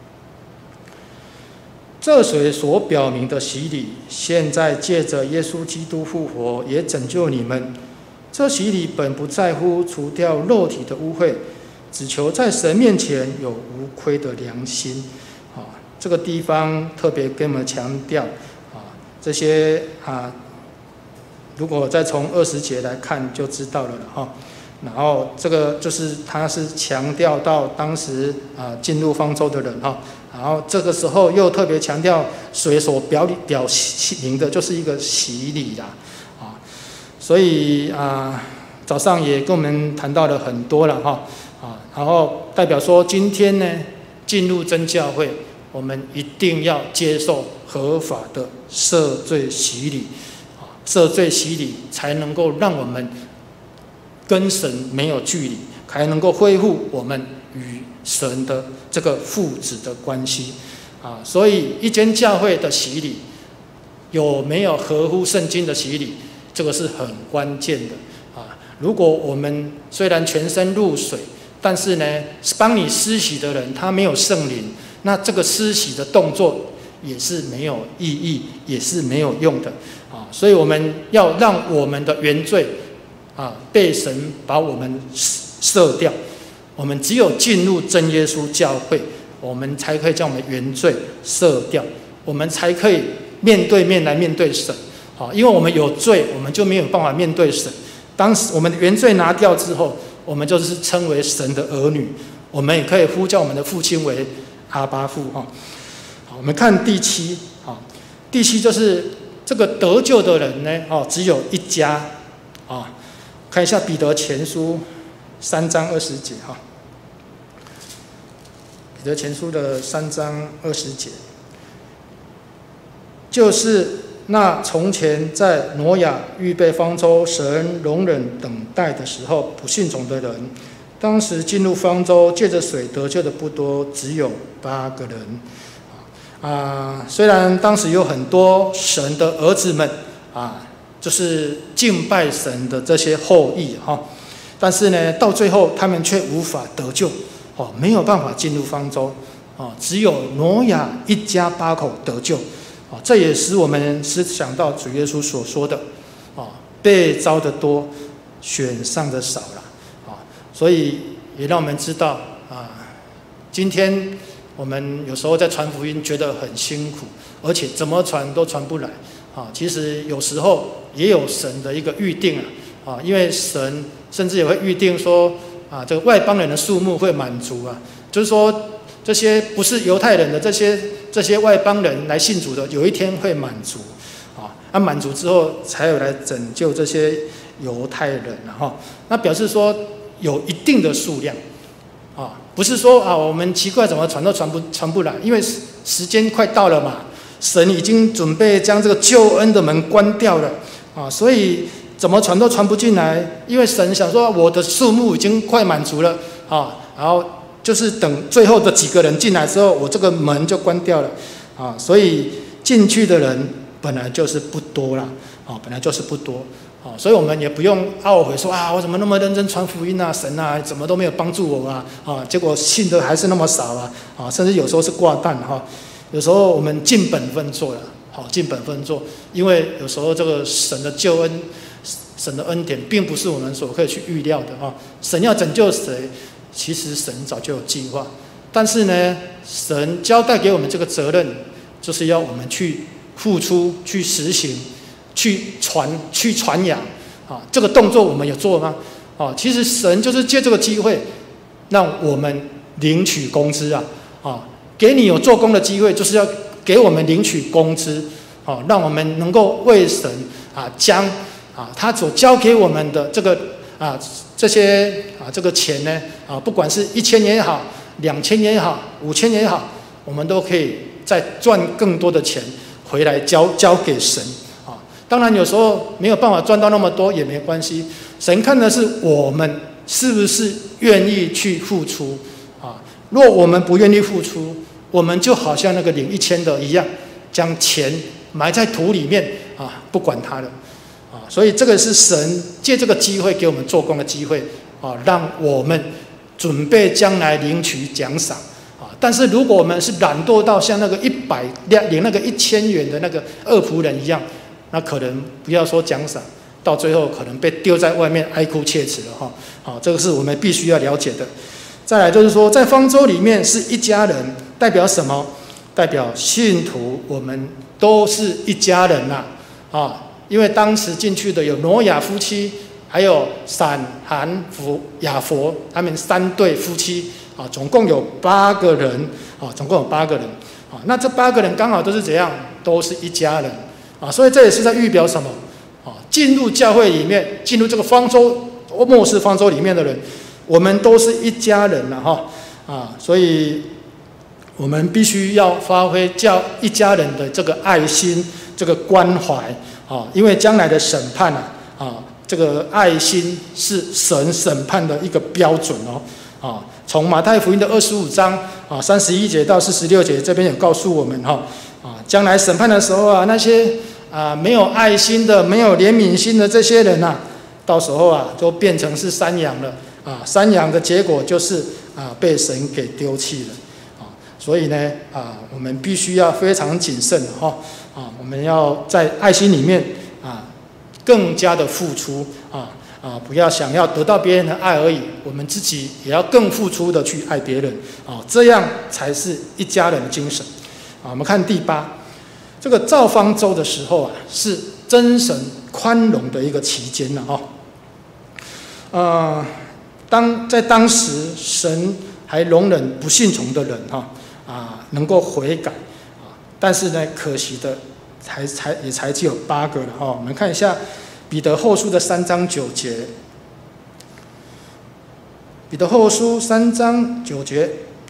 这水所表明的洗礼，现在借着耶稣基督复活，也拯救你们， 这洗礼本不在乎除掉肉体的污秽，只求在神面前有无亏的良心。啊，这个地方特别跟我们强调啊，这些啊，如果再从二十节来看就知道了哈。然后这个就是他是强调到当时啊进入方舟的人哈，然后这个时候又特别强调水所表表明的就是一个洗礼啦，啊，所以啊早上也跟我们谈到了很多了哈，啊，然后代表说今天呢进入真教会，我们一定要接受合法的赦罪洗礼，啊，赦罪洗礼才能够让我们跟神没有距离，才能够恢复我们与神的这个父子的关系啊。所以一间教会的洗礼有没有合乎圣经的洗礼，这个是很关键的啊。如果我们虽然全身入水，但是呢帮你施洗的人他没有圣灵，那这个施洗的动作也是没有意义，也是没有用的啊。所以我们要让我们的原罪啊，被神把我们赦掉，我们只有进入真耶稣教会，我们才可以将我们原罪赦掉，我们才可以面对面来面对神。好，因为我们有罪，我们就没有办法面对神。当时我们的原罪拿掉之后，我们就是称为神的儿女，我们也可以呼叫我们的父亲为阿爸父。哈，好，我们看第七，好，第七就是这个得救的人呢，哦，只有一家，啊。看一下彼得前书三章二十节哈，彼得前书的三章二十节，就是那从前在挪亚预备方舟，神容忍等待的时候，不信从的人，当时进入方舟借着水得救的不多，只有八个人。啊，虽然当时有很多神的儿子们啊。就是敬拜神的这些后裔哈，但是呢，到最后他们却无法得救，哦，没有办法进入方舟，哦，只有挪亚一家八口得救，哦，这也使我们思想到主耶稣所说的，哦，被招的多，选上的少了，啊，所以也让我们知道啊，今天我们有时候在传福音觉得很辛苦，而且怎么传都传不来。啊，其实有时候也有神的一个预定啊，啊，因为神甚至也会预定说，啊，这个外邦人的数目会满足啊，就是说这些不是犹太人的这些这些外邦人来信主的，有一天会满足，啊，那满足之后才有来拯救这些犹太人啊，哈，那表示说有一定的数量，啊，不是说啊我们奇怪怎么传都传不传不来，因为时间快到了嘛。神已经准备将这个救恩的门关掉了啊，所以怎么传都传不进来，因为神想说我的数目已经快满足了啊，然后就是等最后的几个人进来之后，我这个门就关掉了啊，所以进去的人本来就是不多啦啊，本来就是不多啊，所以我们也不用懊悔说啊，我怎么那么认真传福音啊，神啊怎么都没有帮助我啊啊，结果信的还是那么少啊啊，甚至有时候是挂蛋哈。有时候我们尽本分做了，好，尽本分做，因为有时候这个神的救恩、神的恩典，并不是我们所可以去预料的啊。神要拯救谁，其实神早就有计划，但是呢，神交代给我们这个责任，就是要我们去付出、去实行、去传、去传扬啊。这个动作我们有做吗？啊，其实神就是借这个机会，让我们领取工资啊，啊。给你有做工的机会，就是要给我们领取工资，哦，让我们能够为神啊将啊他所交给我们的这个啊这些啊这个钱呢啊，不管是一千也好，两千也好，五千也好，我们都可以再赚更多的钱回来交交给神啊。当然有时候没有办法赚到那么多也没关系，神看的是我们是不是愿意去付出啊。若我们不愿意付出，我们就好像那个领一千的一样，将钱埋在土里面啊，不管它了啊。所以这个是神借这个机会给我们做工的机会啊，让我们准备将来领取奖赏啊。但是如果我们是懒惰到像那个一百领那个一千元的那个恶仆人一样，那可能不要说奖赏， 到最后可能被丢在外面哀哭切齿了哈。好，这个是我们必须要了解的。再来就是说，在方舟里面是一家人，代表什么？代表信徒，我们都是一家人呐、啊。啊，因为当时进去的有挪亚夫妻，还有闪、含、弗、雅弗，他们三对夫妻啊，总共有八个人啊，总共有八个人啊。那这八个人刚好都是怎样？都是一家人啊，所以这也是在预表什么？啊，进入教会里面，进入这个方舟末世方舟里面的人，我们都是一家人了哈啊，所以我们必须要发挥教一家人的这个爱心、这个关怀啊，因为将来的审判啊啊，这个爱心是神审判的一个标准哦啊。从马太福音的二十五章啊三十一节到四十六节这边也告诉我们哈啊，将来审判的时候啊，那些啊没有爱心的、没有怜悯心的这些人啊，到时候啊就变成是山羊了啊，山羊的结果就是啊被神给丢弃了啊，所以呢啊我们必须要非常谨慎哈啊，我们要在爱心里面啊更加的付出啊。啊，不要想要得到别人的爱而已，我们自己也要更付出的去爱别人啊，这样才是一家人的精神啊。我们看第八，这个造方舟的时候啊，是真神宽容的一个期间了哈。呃，当在当时，神还容忍不信从的人哈啊，能够悔改啊，但是呢，可惜的才才也才只有八个了哈。我们看一下。彼得后书的三章九节，彼得后书三章九节，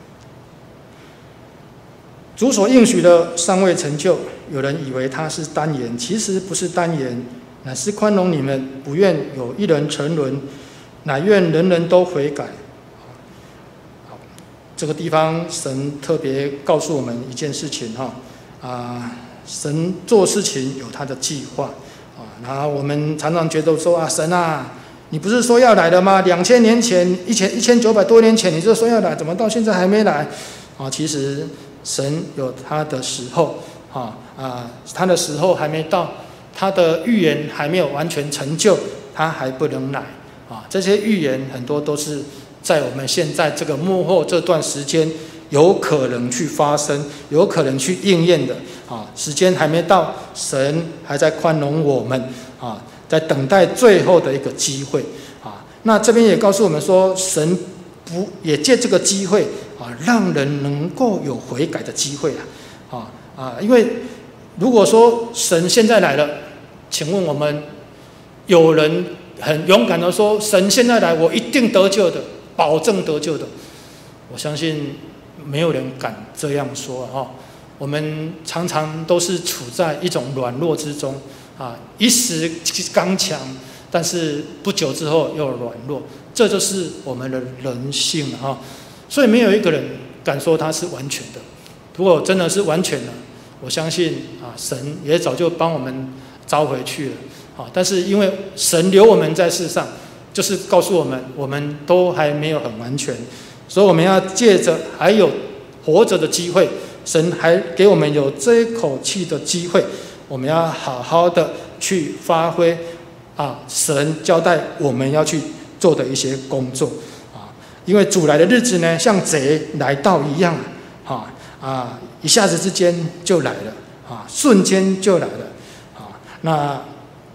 主所应许的尚未成就，有人以为他是单言，其实不是单言，乃是宽容你们，不愿有一人沉沦，乃愿人人都悔改。好，这个地方神特别告诉我们一件事情哈啊，神做事情有他的计划。然后我们常常觉得说啊，神啊，你不是说要来的吗？两千年前，一千一千九百多年前，你就说要来，怎么到现在还没来？啊，其实神有他的时候，啊啊，他的时候还没到，他的预言还没有完全成就，他还不能来。啊，这些预言很多都是在我们现在这个幕后这段时间有可能去发生，有可能去应验的。啊，时间还没到，神还在宽容我们啊，在等待最后的一个机会啊。那这边也告诉我们说，神不也借这个机会啊，让人能够有悔改的机会啊啊啊！因为如果说神现在来了，请问我们有人很勇敢的说，神现在来，我一定得救的，保证得救的。我相信没有人敢这样说啊。我们常常都是处在一种软弱之中啊，一时刚强，但是不久之后又软弱，这就是我们的人性了哈。所以没有一个人敢说他是完全的。如果真的是完全的，我相信啊，神也早就帮我们召回去了啊。但是因为神留我们在世上，就是告诉我们，我们都还没有很完全，所以我们要借着还有活着的机会。神还给我们有这一口气的机会，我们要好好的去发挥啊，神交代我们要去做的一些工作啊。因为主来的日子呢，像贼来到一样啊啊，一下子之间就来了啊，瞬间就来了啊。那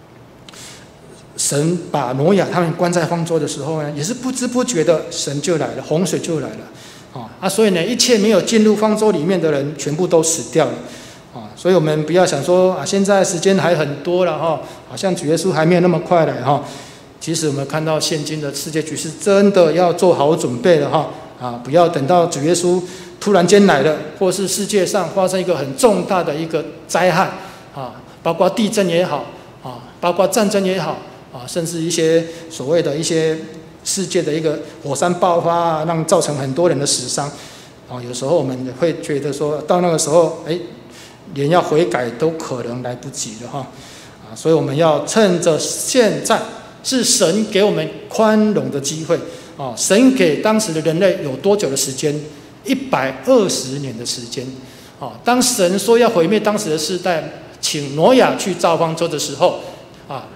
神把挪亚他们关在方舟的时候呢，也是不知不觉的，神就来了，洪水就来了。啊，所以呢，一切没有进入方舟里面的人，全部都死掉了，啊，所以我们不要想说啊，现在时间还很多了哈，好像主耶稣还没有那么快来哈。其实我们看到现今的世界局势，真的要做好准备了哈，啊，不要等到主耶稣突然间来了，或是世界上发生一个很重大的一个灾害啊，包括地震也好啊，包括战争也好啊，甚至一些所谓的一些。世界的一个火山爆发啊，让造成很多人的死伤，啊，有时候我们也会觉得说到那个时候，哎，连要悔改都可能来不及了哈，啊，所以我们要趁着现在是神给我们宽容的机会啊，神给当时的人类有多久的时间？一百二十年的时间啊，当神说要毁灭当时的世代，请挪亚去造方舟的时候，啊。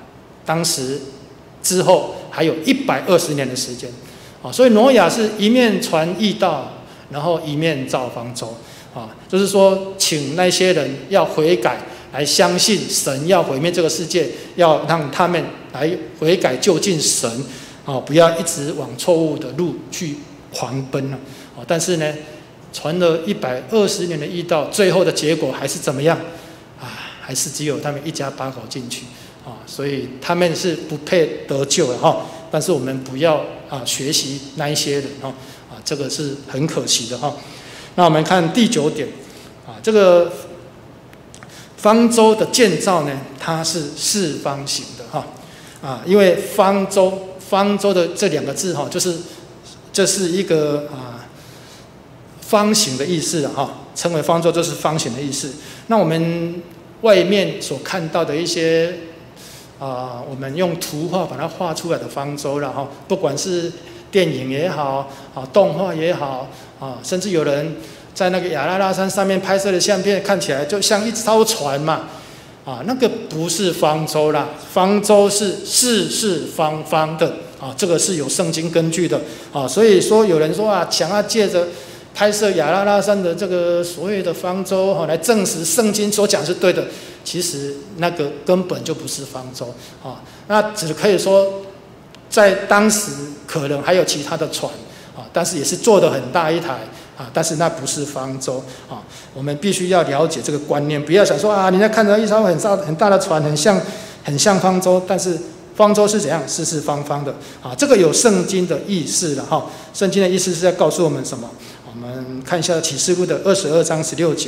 当时之后还有一百二十年的时间，啊，所以挪亚是一面传义道，然后一面造方舟，啊，就是说请那些人要悔改，来相信神要毁灭这个世界，要让他们来悔改就近神，啊，不要一直往错误的路去狂奔了，啊，但是呢，传了一百二十年的义道，最后的结果还是怎么样？啊，还是只有他们一家八口进去。啊，所以他们是不配得救的哈，但是我们不要啊学习那一些人哈，啊，这个是很可惜的哈。那我们看第九点，啊，这个方舟的建造呢，它是四方形的哈，啊，因为方舟方舟的这两个字哈，就是这是一个啊方形的意思哈，称为方舟就是方形的意思。那我们外面所看到的一些啊、呃，我们用图画把它画出来的方舟了哈，不管是电影也好，啊，动画也好，啊，甚至有人在那个亚拉拉山上面拍摄的相片，看起来就像一艘船嘛，啊，那个不是方舟啦，方舟是四四方方的，啊，这个是有圣经根据的，啊，所以说有人说啊，想要借着拍摄亚拉拉山的这个所谓的方舟，哈，来证实圣经所讲是对的。其实那个根本就不是方舟啊，那只可以说，在当时可能还有其他的船啊，但是也是做的很大一台啊，但是那不是方舟啊。我们必须要了解这个观念，不要想说啊，人家看到一艘很大很大的船，很像很像方舟，但是方舟是怎样四四方方的啊？这个有圣经的意思了哈。圣经的意思是在告诉我们什么？我们看一下启示录的二十二章十六节。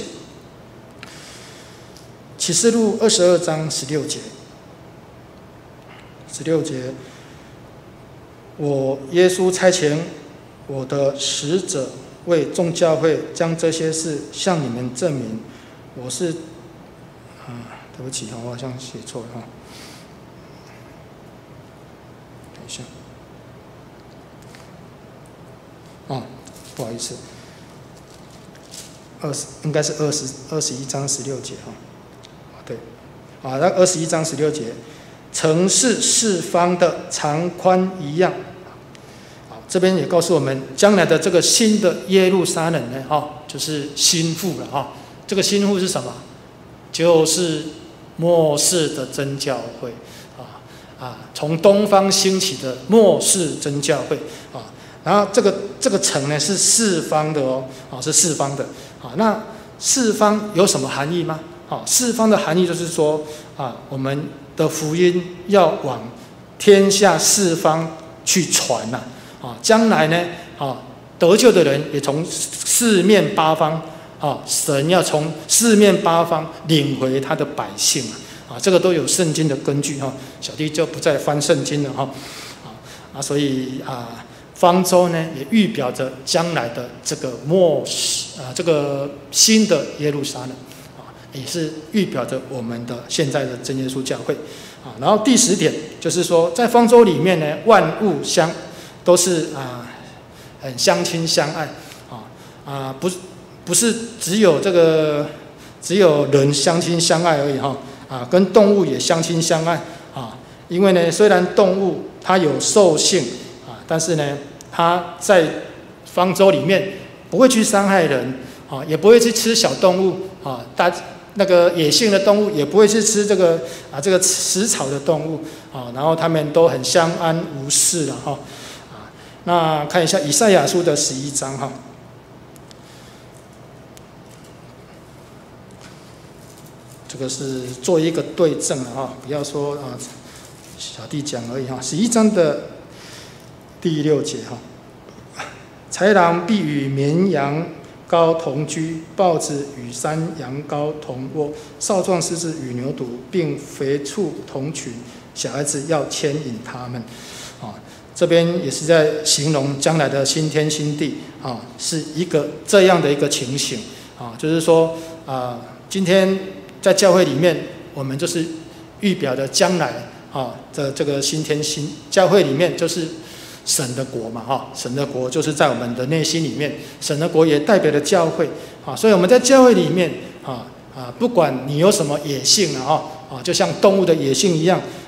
启示录二十二章十六节，十六节，我耶稣差遣我的使者为众教会将这些事向你们证明。我是啊，对不起我好像写错了哈，等一下，哦，不好意思，二十应该是二十二十一章十六节哈。对，啊，那二十一章十六节，城市四方的长宽一样。好，这边也告诉我们，将来的这个新的耶路撒冷呢，哈、哦，就是新妇了哈、哦。这个新妇是什么？就是末世的真教会啊啊，从东方兴起的末世真教会啊。然后这个这个城呢是四方的哦，啊是四方的啊。那四方有什么含义吗？啊，四方的含义就是说，啊，我们的福音要往天下四方去传呐、啊，啊，将来呢，啊，得救的人也从四面八方，啊，神要从四面八方领回他的百姓啊，啊，这个都有圣经的根据哈、啊，小弟就不再翻圣经了哈，啊，啊，所以啊，方舟呢也预表着将来的这个末世啊，这个新的耶路撒冷。也是预表着我们的现在的真耶稣教会，啊，然后第十点就是说，在方舟里面呢，万物相都是啊很相亲相爱，啊啊不不是只有这个只有人相亲相爱而已哈，啊跟动物也相亲相爱啊，因为呢虽然动物它有兽性啊，但是呢它在方舟里面不会去伤害人啊，也不会去吃小动物啊，大。那个野性的动物也不会去吃这个啊，这个食草的动物啊，然后他们都很相安无事了哈啊。那看一下以赛亚书的十一章哈，这个是做一个对证了哈，不要说啊小弟讲而已哈。十一章的第六节哈，豺狼必与绵羊羔同居，豹子与山羊羔同窝，少壮狮子与牛犊，并肥畜同群，小孩子要牵引他们。啊，这边也是在形容将来的新天新地啊，是一个这样的一个情形啊，就是说啊，今天在教会里面，我们就是预表的将来啊的这个新天新教会里面就是。神的国嘛，哈，神的国就是在我们的内心里面，神的国也代表了教会，啊，所以我们在教会里面，啊啊，不管你有什么野性啊，哈，啊，就像动物的野性一样，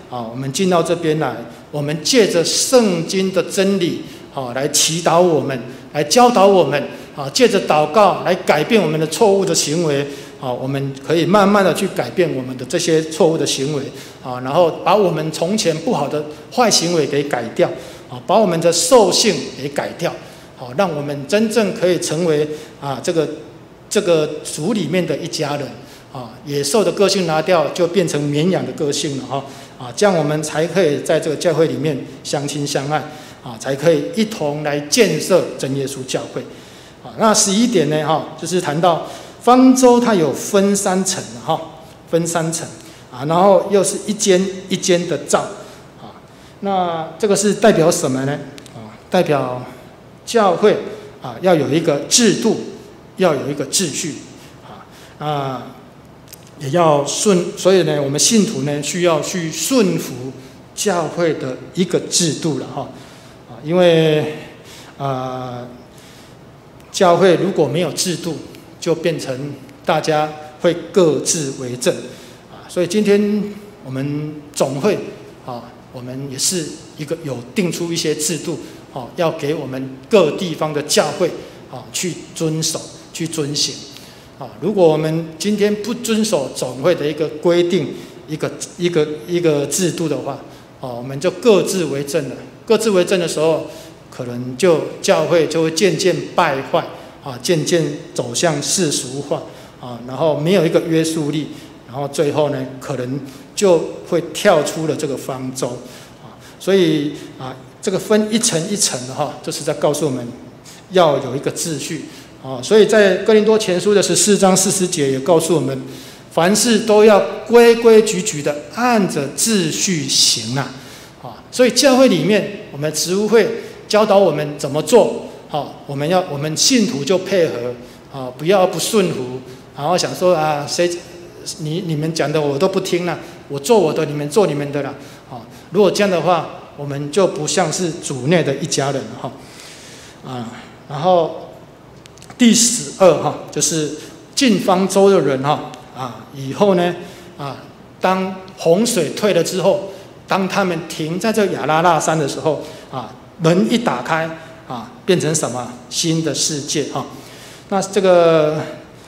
啊，我们进到这边来，我们借着圣经的真理啊来祈祷我们，来教导我们啊，借着祷告来改变我们的错误的行为啊，我们可以慢慢的去改变我们的这些错误的行为啊，然后把我们从前不好的坏行为给改掉啊，把我们的兽性给改掉，好，让我们真正可以成为啊这个这个族里面的一家人啊，野兽的个性拿掉，就变成绵羊的个性了哈啊，这样我们才可以在这个教会里面相亲相爱啊，才可以一同来建设真耶稣教会啊。那十一点呢哈，就是谈到方舟它有分三层哈，分三层啊，然后又是一间一间的造啊，那这个是代表什么呢？啊，代表教会啊要有一个制度，要有一个秩序啊，啊也要顺，所以呢，我们信徒呢需要去顺服教会的一个制度了哈啊，因为啊、呃、教会如果没有制度，就变成大家会各自为政啊，所以今天我们总会啊，我们也是一个有定出一些制度啊，要给我们各地方的教会啊去遵守、去遵行啊。如果我们今天不遵守总会的一个规定、一个一个一个制度的话，啊，我们就各自为政了。各自为政的时候，可能就教会就会渐渐败坏。啊，渐渐走向世俗化啊，然后没有一个约束力，然后最后呢，可能就会跳出了这个方舟啊。所以啊，这个分一层一层的哈，这是在告诉我们要有一个秩序啊。所以在哥林多前书的十四章四十节也告诉我们，凡事都要规规矩矩的按着秩序行啊啊。所以教会里面，我们职务会教导我们怎么做。好，我们要我们信徒就配合啊，不要不顺服，然后想说啊，谁你你们讲的我都不听了，我做我的，你们做你们的了。啊，如果这样的话，我们就不像是主内的一家人了哈。啊，然后第十二哈，就是进方舟的人哈啊，以后呢啊，当洪水退了之后，当他们停在这亚拉腊山的时候啊，门一打开。啊，变成什么新的世界啊？那这个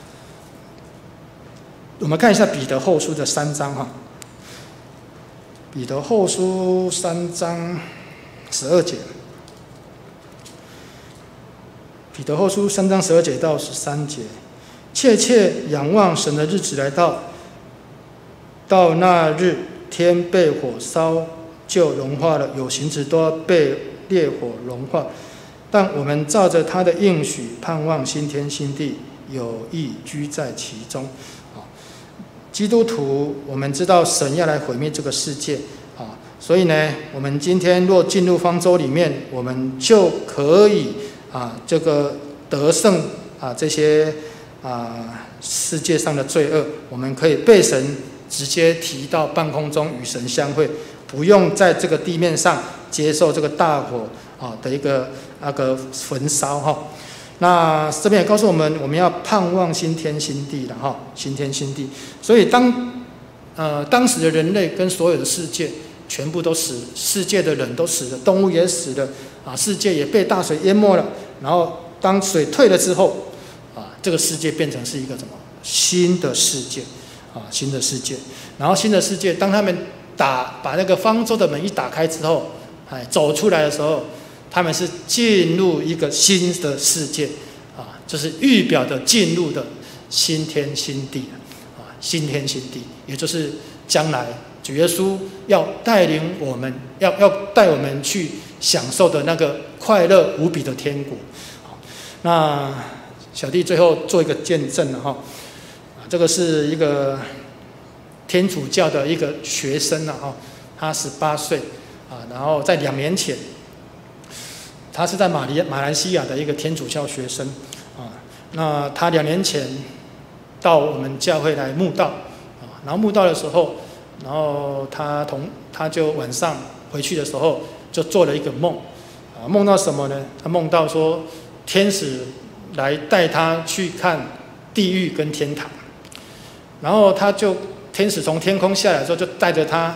我们看一下彼得后书的三章哈。彼得后书三章十二节，彼得后书三章十二节到十三节，切切仰望神的日子来到，到那日天被火烧就融化了，有形质都要被烈火融化。但我们照着他的应许，盼望新天新地，有意居在其中。基督徒，我们知道神要来毁灭这个世界啊，所以呢，我们今天若进入方舟里面，我们就可以啊，这个得胜啊，这些啊世界上的罪恶，我们可以被神直接提到半空中与神相会，不用在这个地面上接受这个大火啊的一个那个焚烧哈。那这边也告诉我们，我们要盼望新天新地了哈，新天新地。所以当呃当时的人类跟所有的世界全部都死，世界的人都死了，动物也死了啊，世界也被大水淹没了。然后当水退了之后啊，这个世界变成是一个什么新的世界啊，新的世界。然后新的世界，当他们打把那个方舟的门一打开之后，哎，走出来的时候。他们是进入一个新的世界啊，就是预表的进入的新天新地啊，新天新地，也就是将来主耶稣要带领我们，要要带我们去享受的那个快乐无比的天国。那小弟最后做一个见证了哈，这个是一个天主教的一个学生了哈，他十八岁啊，然后在两年前。他是在马里马来西亚的一个天主教学生啊，那他两年前到我们教会来慕道啊，然后慕道的时候，然后他同他就晚上回去的时候就做了一个梦啊，梦到什么呢？他梦到说天使来带他去看地狱跟天堂，然后他就天使从天空下来之后就带着他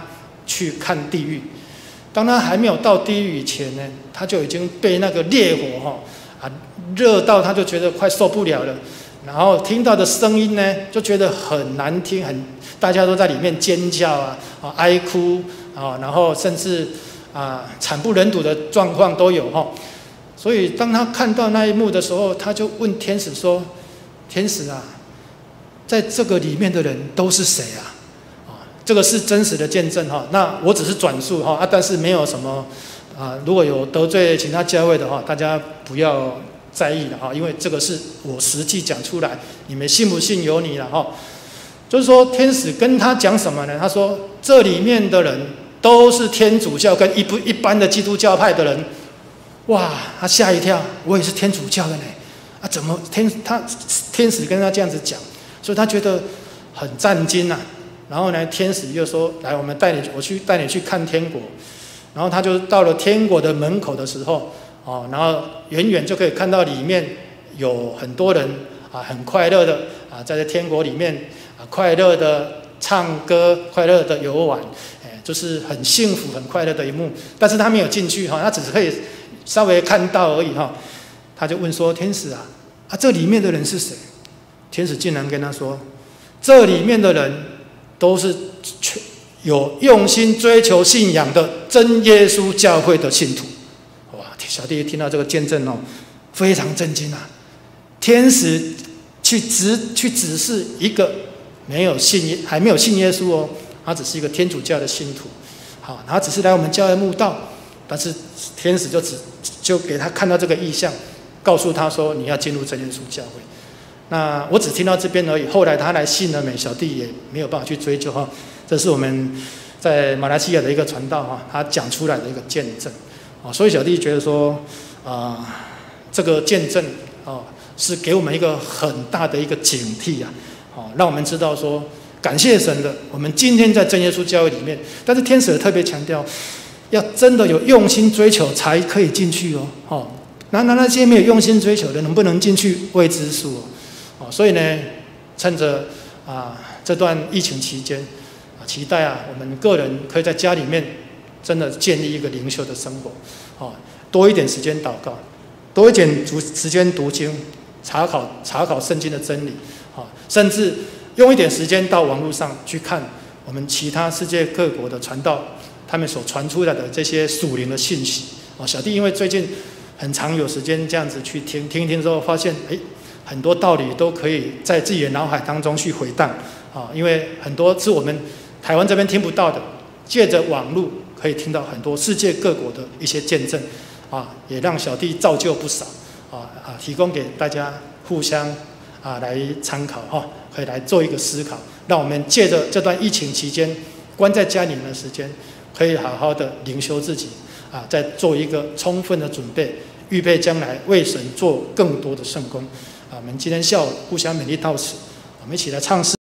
去看地狱。当他还没有到地狱以前呢，他就已经被那个烈火哈啊热到，他就觉得快受不了了。然后听到的声音呢，就觉得很难听，很大家都在里面尖叫啊啊哀哭啊，然后甚至啊惨不忍睹的状况都有哈。所以当他看到那一幕的时候，他就问天使说：“天使啊，在这个里面的人都是谁啊？”啊，这个是真实的见证哈。那我只是转述哈啊，但是没有什么啊，如果有得罪其他教会的话，大家不要在意了哈，因为这个是我实际讲出来，你们信不信由你了哈。就是说，天使跟他讲什么呢？他说：“这里面的人都是天主教跟一不一般的基督教派的人。”哇，他吓一跳，我也是天主教的呢，啊，怎么天他天使跟他这样子讲，所以他觉得很震惊呐。然后呢，天使又说：“来，我们带你，我去带你去看天国。”然后他就到了天国的门口的时候，哦，然后远远就可以看到里面有很多人啊，很快乐的啊，在这天国里面啊，快乐的唱歌，快乐的游玩，哎，就是很幸福、很快乐的一幕。但是他没有进去哈，他只是可以稍微看到而已哈。他就问说：“天使啊，啊，这里面的人是谁？”天使竟然跟他说：“这里面的人都是有用心追求信仰的真耶稣教会的信徒。”哇，小弟听到这个见证哦，非常震惊啊！天使去指去指示一个没有信还没有信耶稣哦，他只是一个天主教的信徒，好，他只是来我们教会慕道，但是天使就只就给他看到这个意象，告诉他说你要进入真耶稣教会。那我只听到这边而已，后来他来信了没？小弟也没有办法去追究哈。这是我们在马来西亚的一个传道哈，他讲出来的一个见证啊，所以小弟觉得说啊、呃，这个见证啊是给我们一个很大的一个警惕啊，啊，让我们知道说感谢神的，我们今天在真耶稣教会里面，但是天使特别强调，要真的有用心追求才可以进去哦，哦，那那那些没有用心追求的，能不能进去未知数哦，哦，所以呢，趁着啊这段疫情期间。期待啊，我们个人可以在家里面真的建立一个灵修的生活，哦，多一点时间祷告，多一点时间读经，查考查考圣经的真理，哦，甚至用一点时间到网络上去看我们其他世界各国的传道，他们所传出来的这些属灵的信息。哦，小弟因为最近很常有时间这样子去听听一听之后，发现哎，很多道理都可以在自己的脑海当中去回荡啊，因为很多是我们台湾这边听不到的，借着网络可以听到很多世界各国的一些见证，啊，也让小弟造就不少，啊啊，提供给大家互相啊来参考哈，可以来做一个思考，让我们借着这段疫情期间关在家里面的时间，可以好好的灵修自己，啊，再做一个充分的准备，预备将来为神做更多的圣工。啊，我们今天下午互相勉励到此，我们一起来唱诗。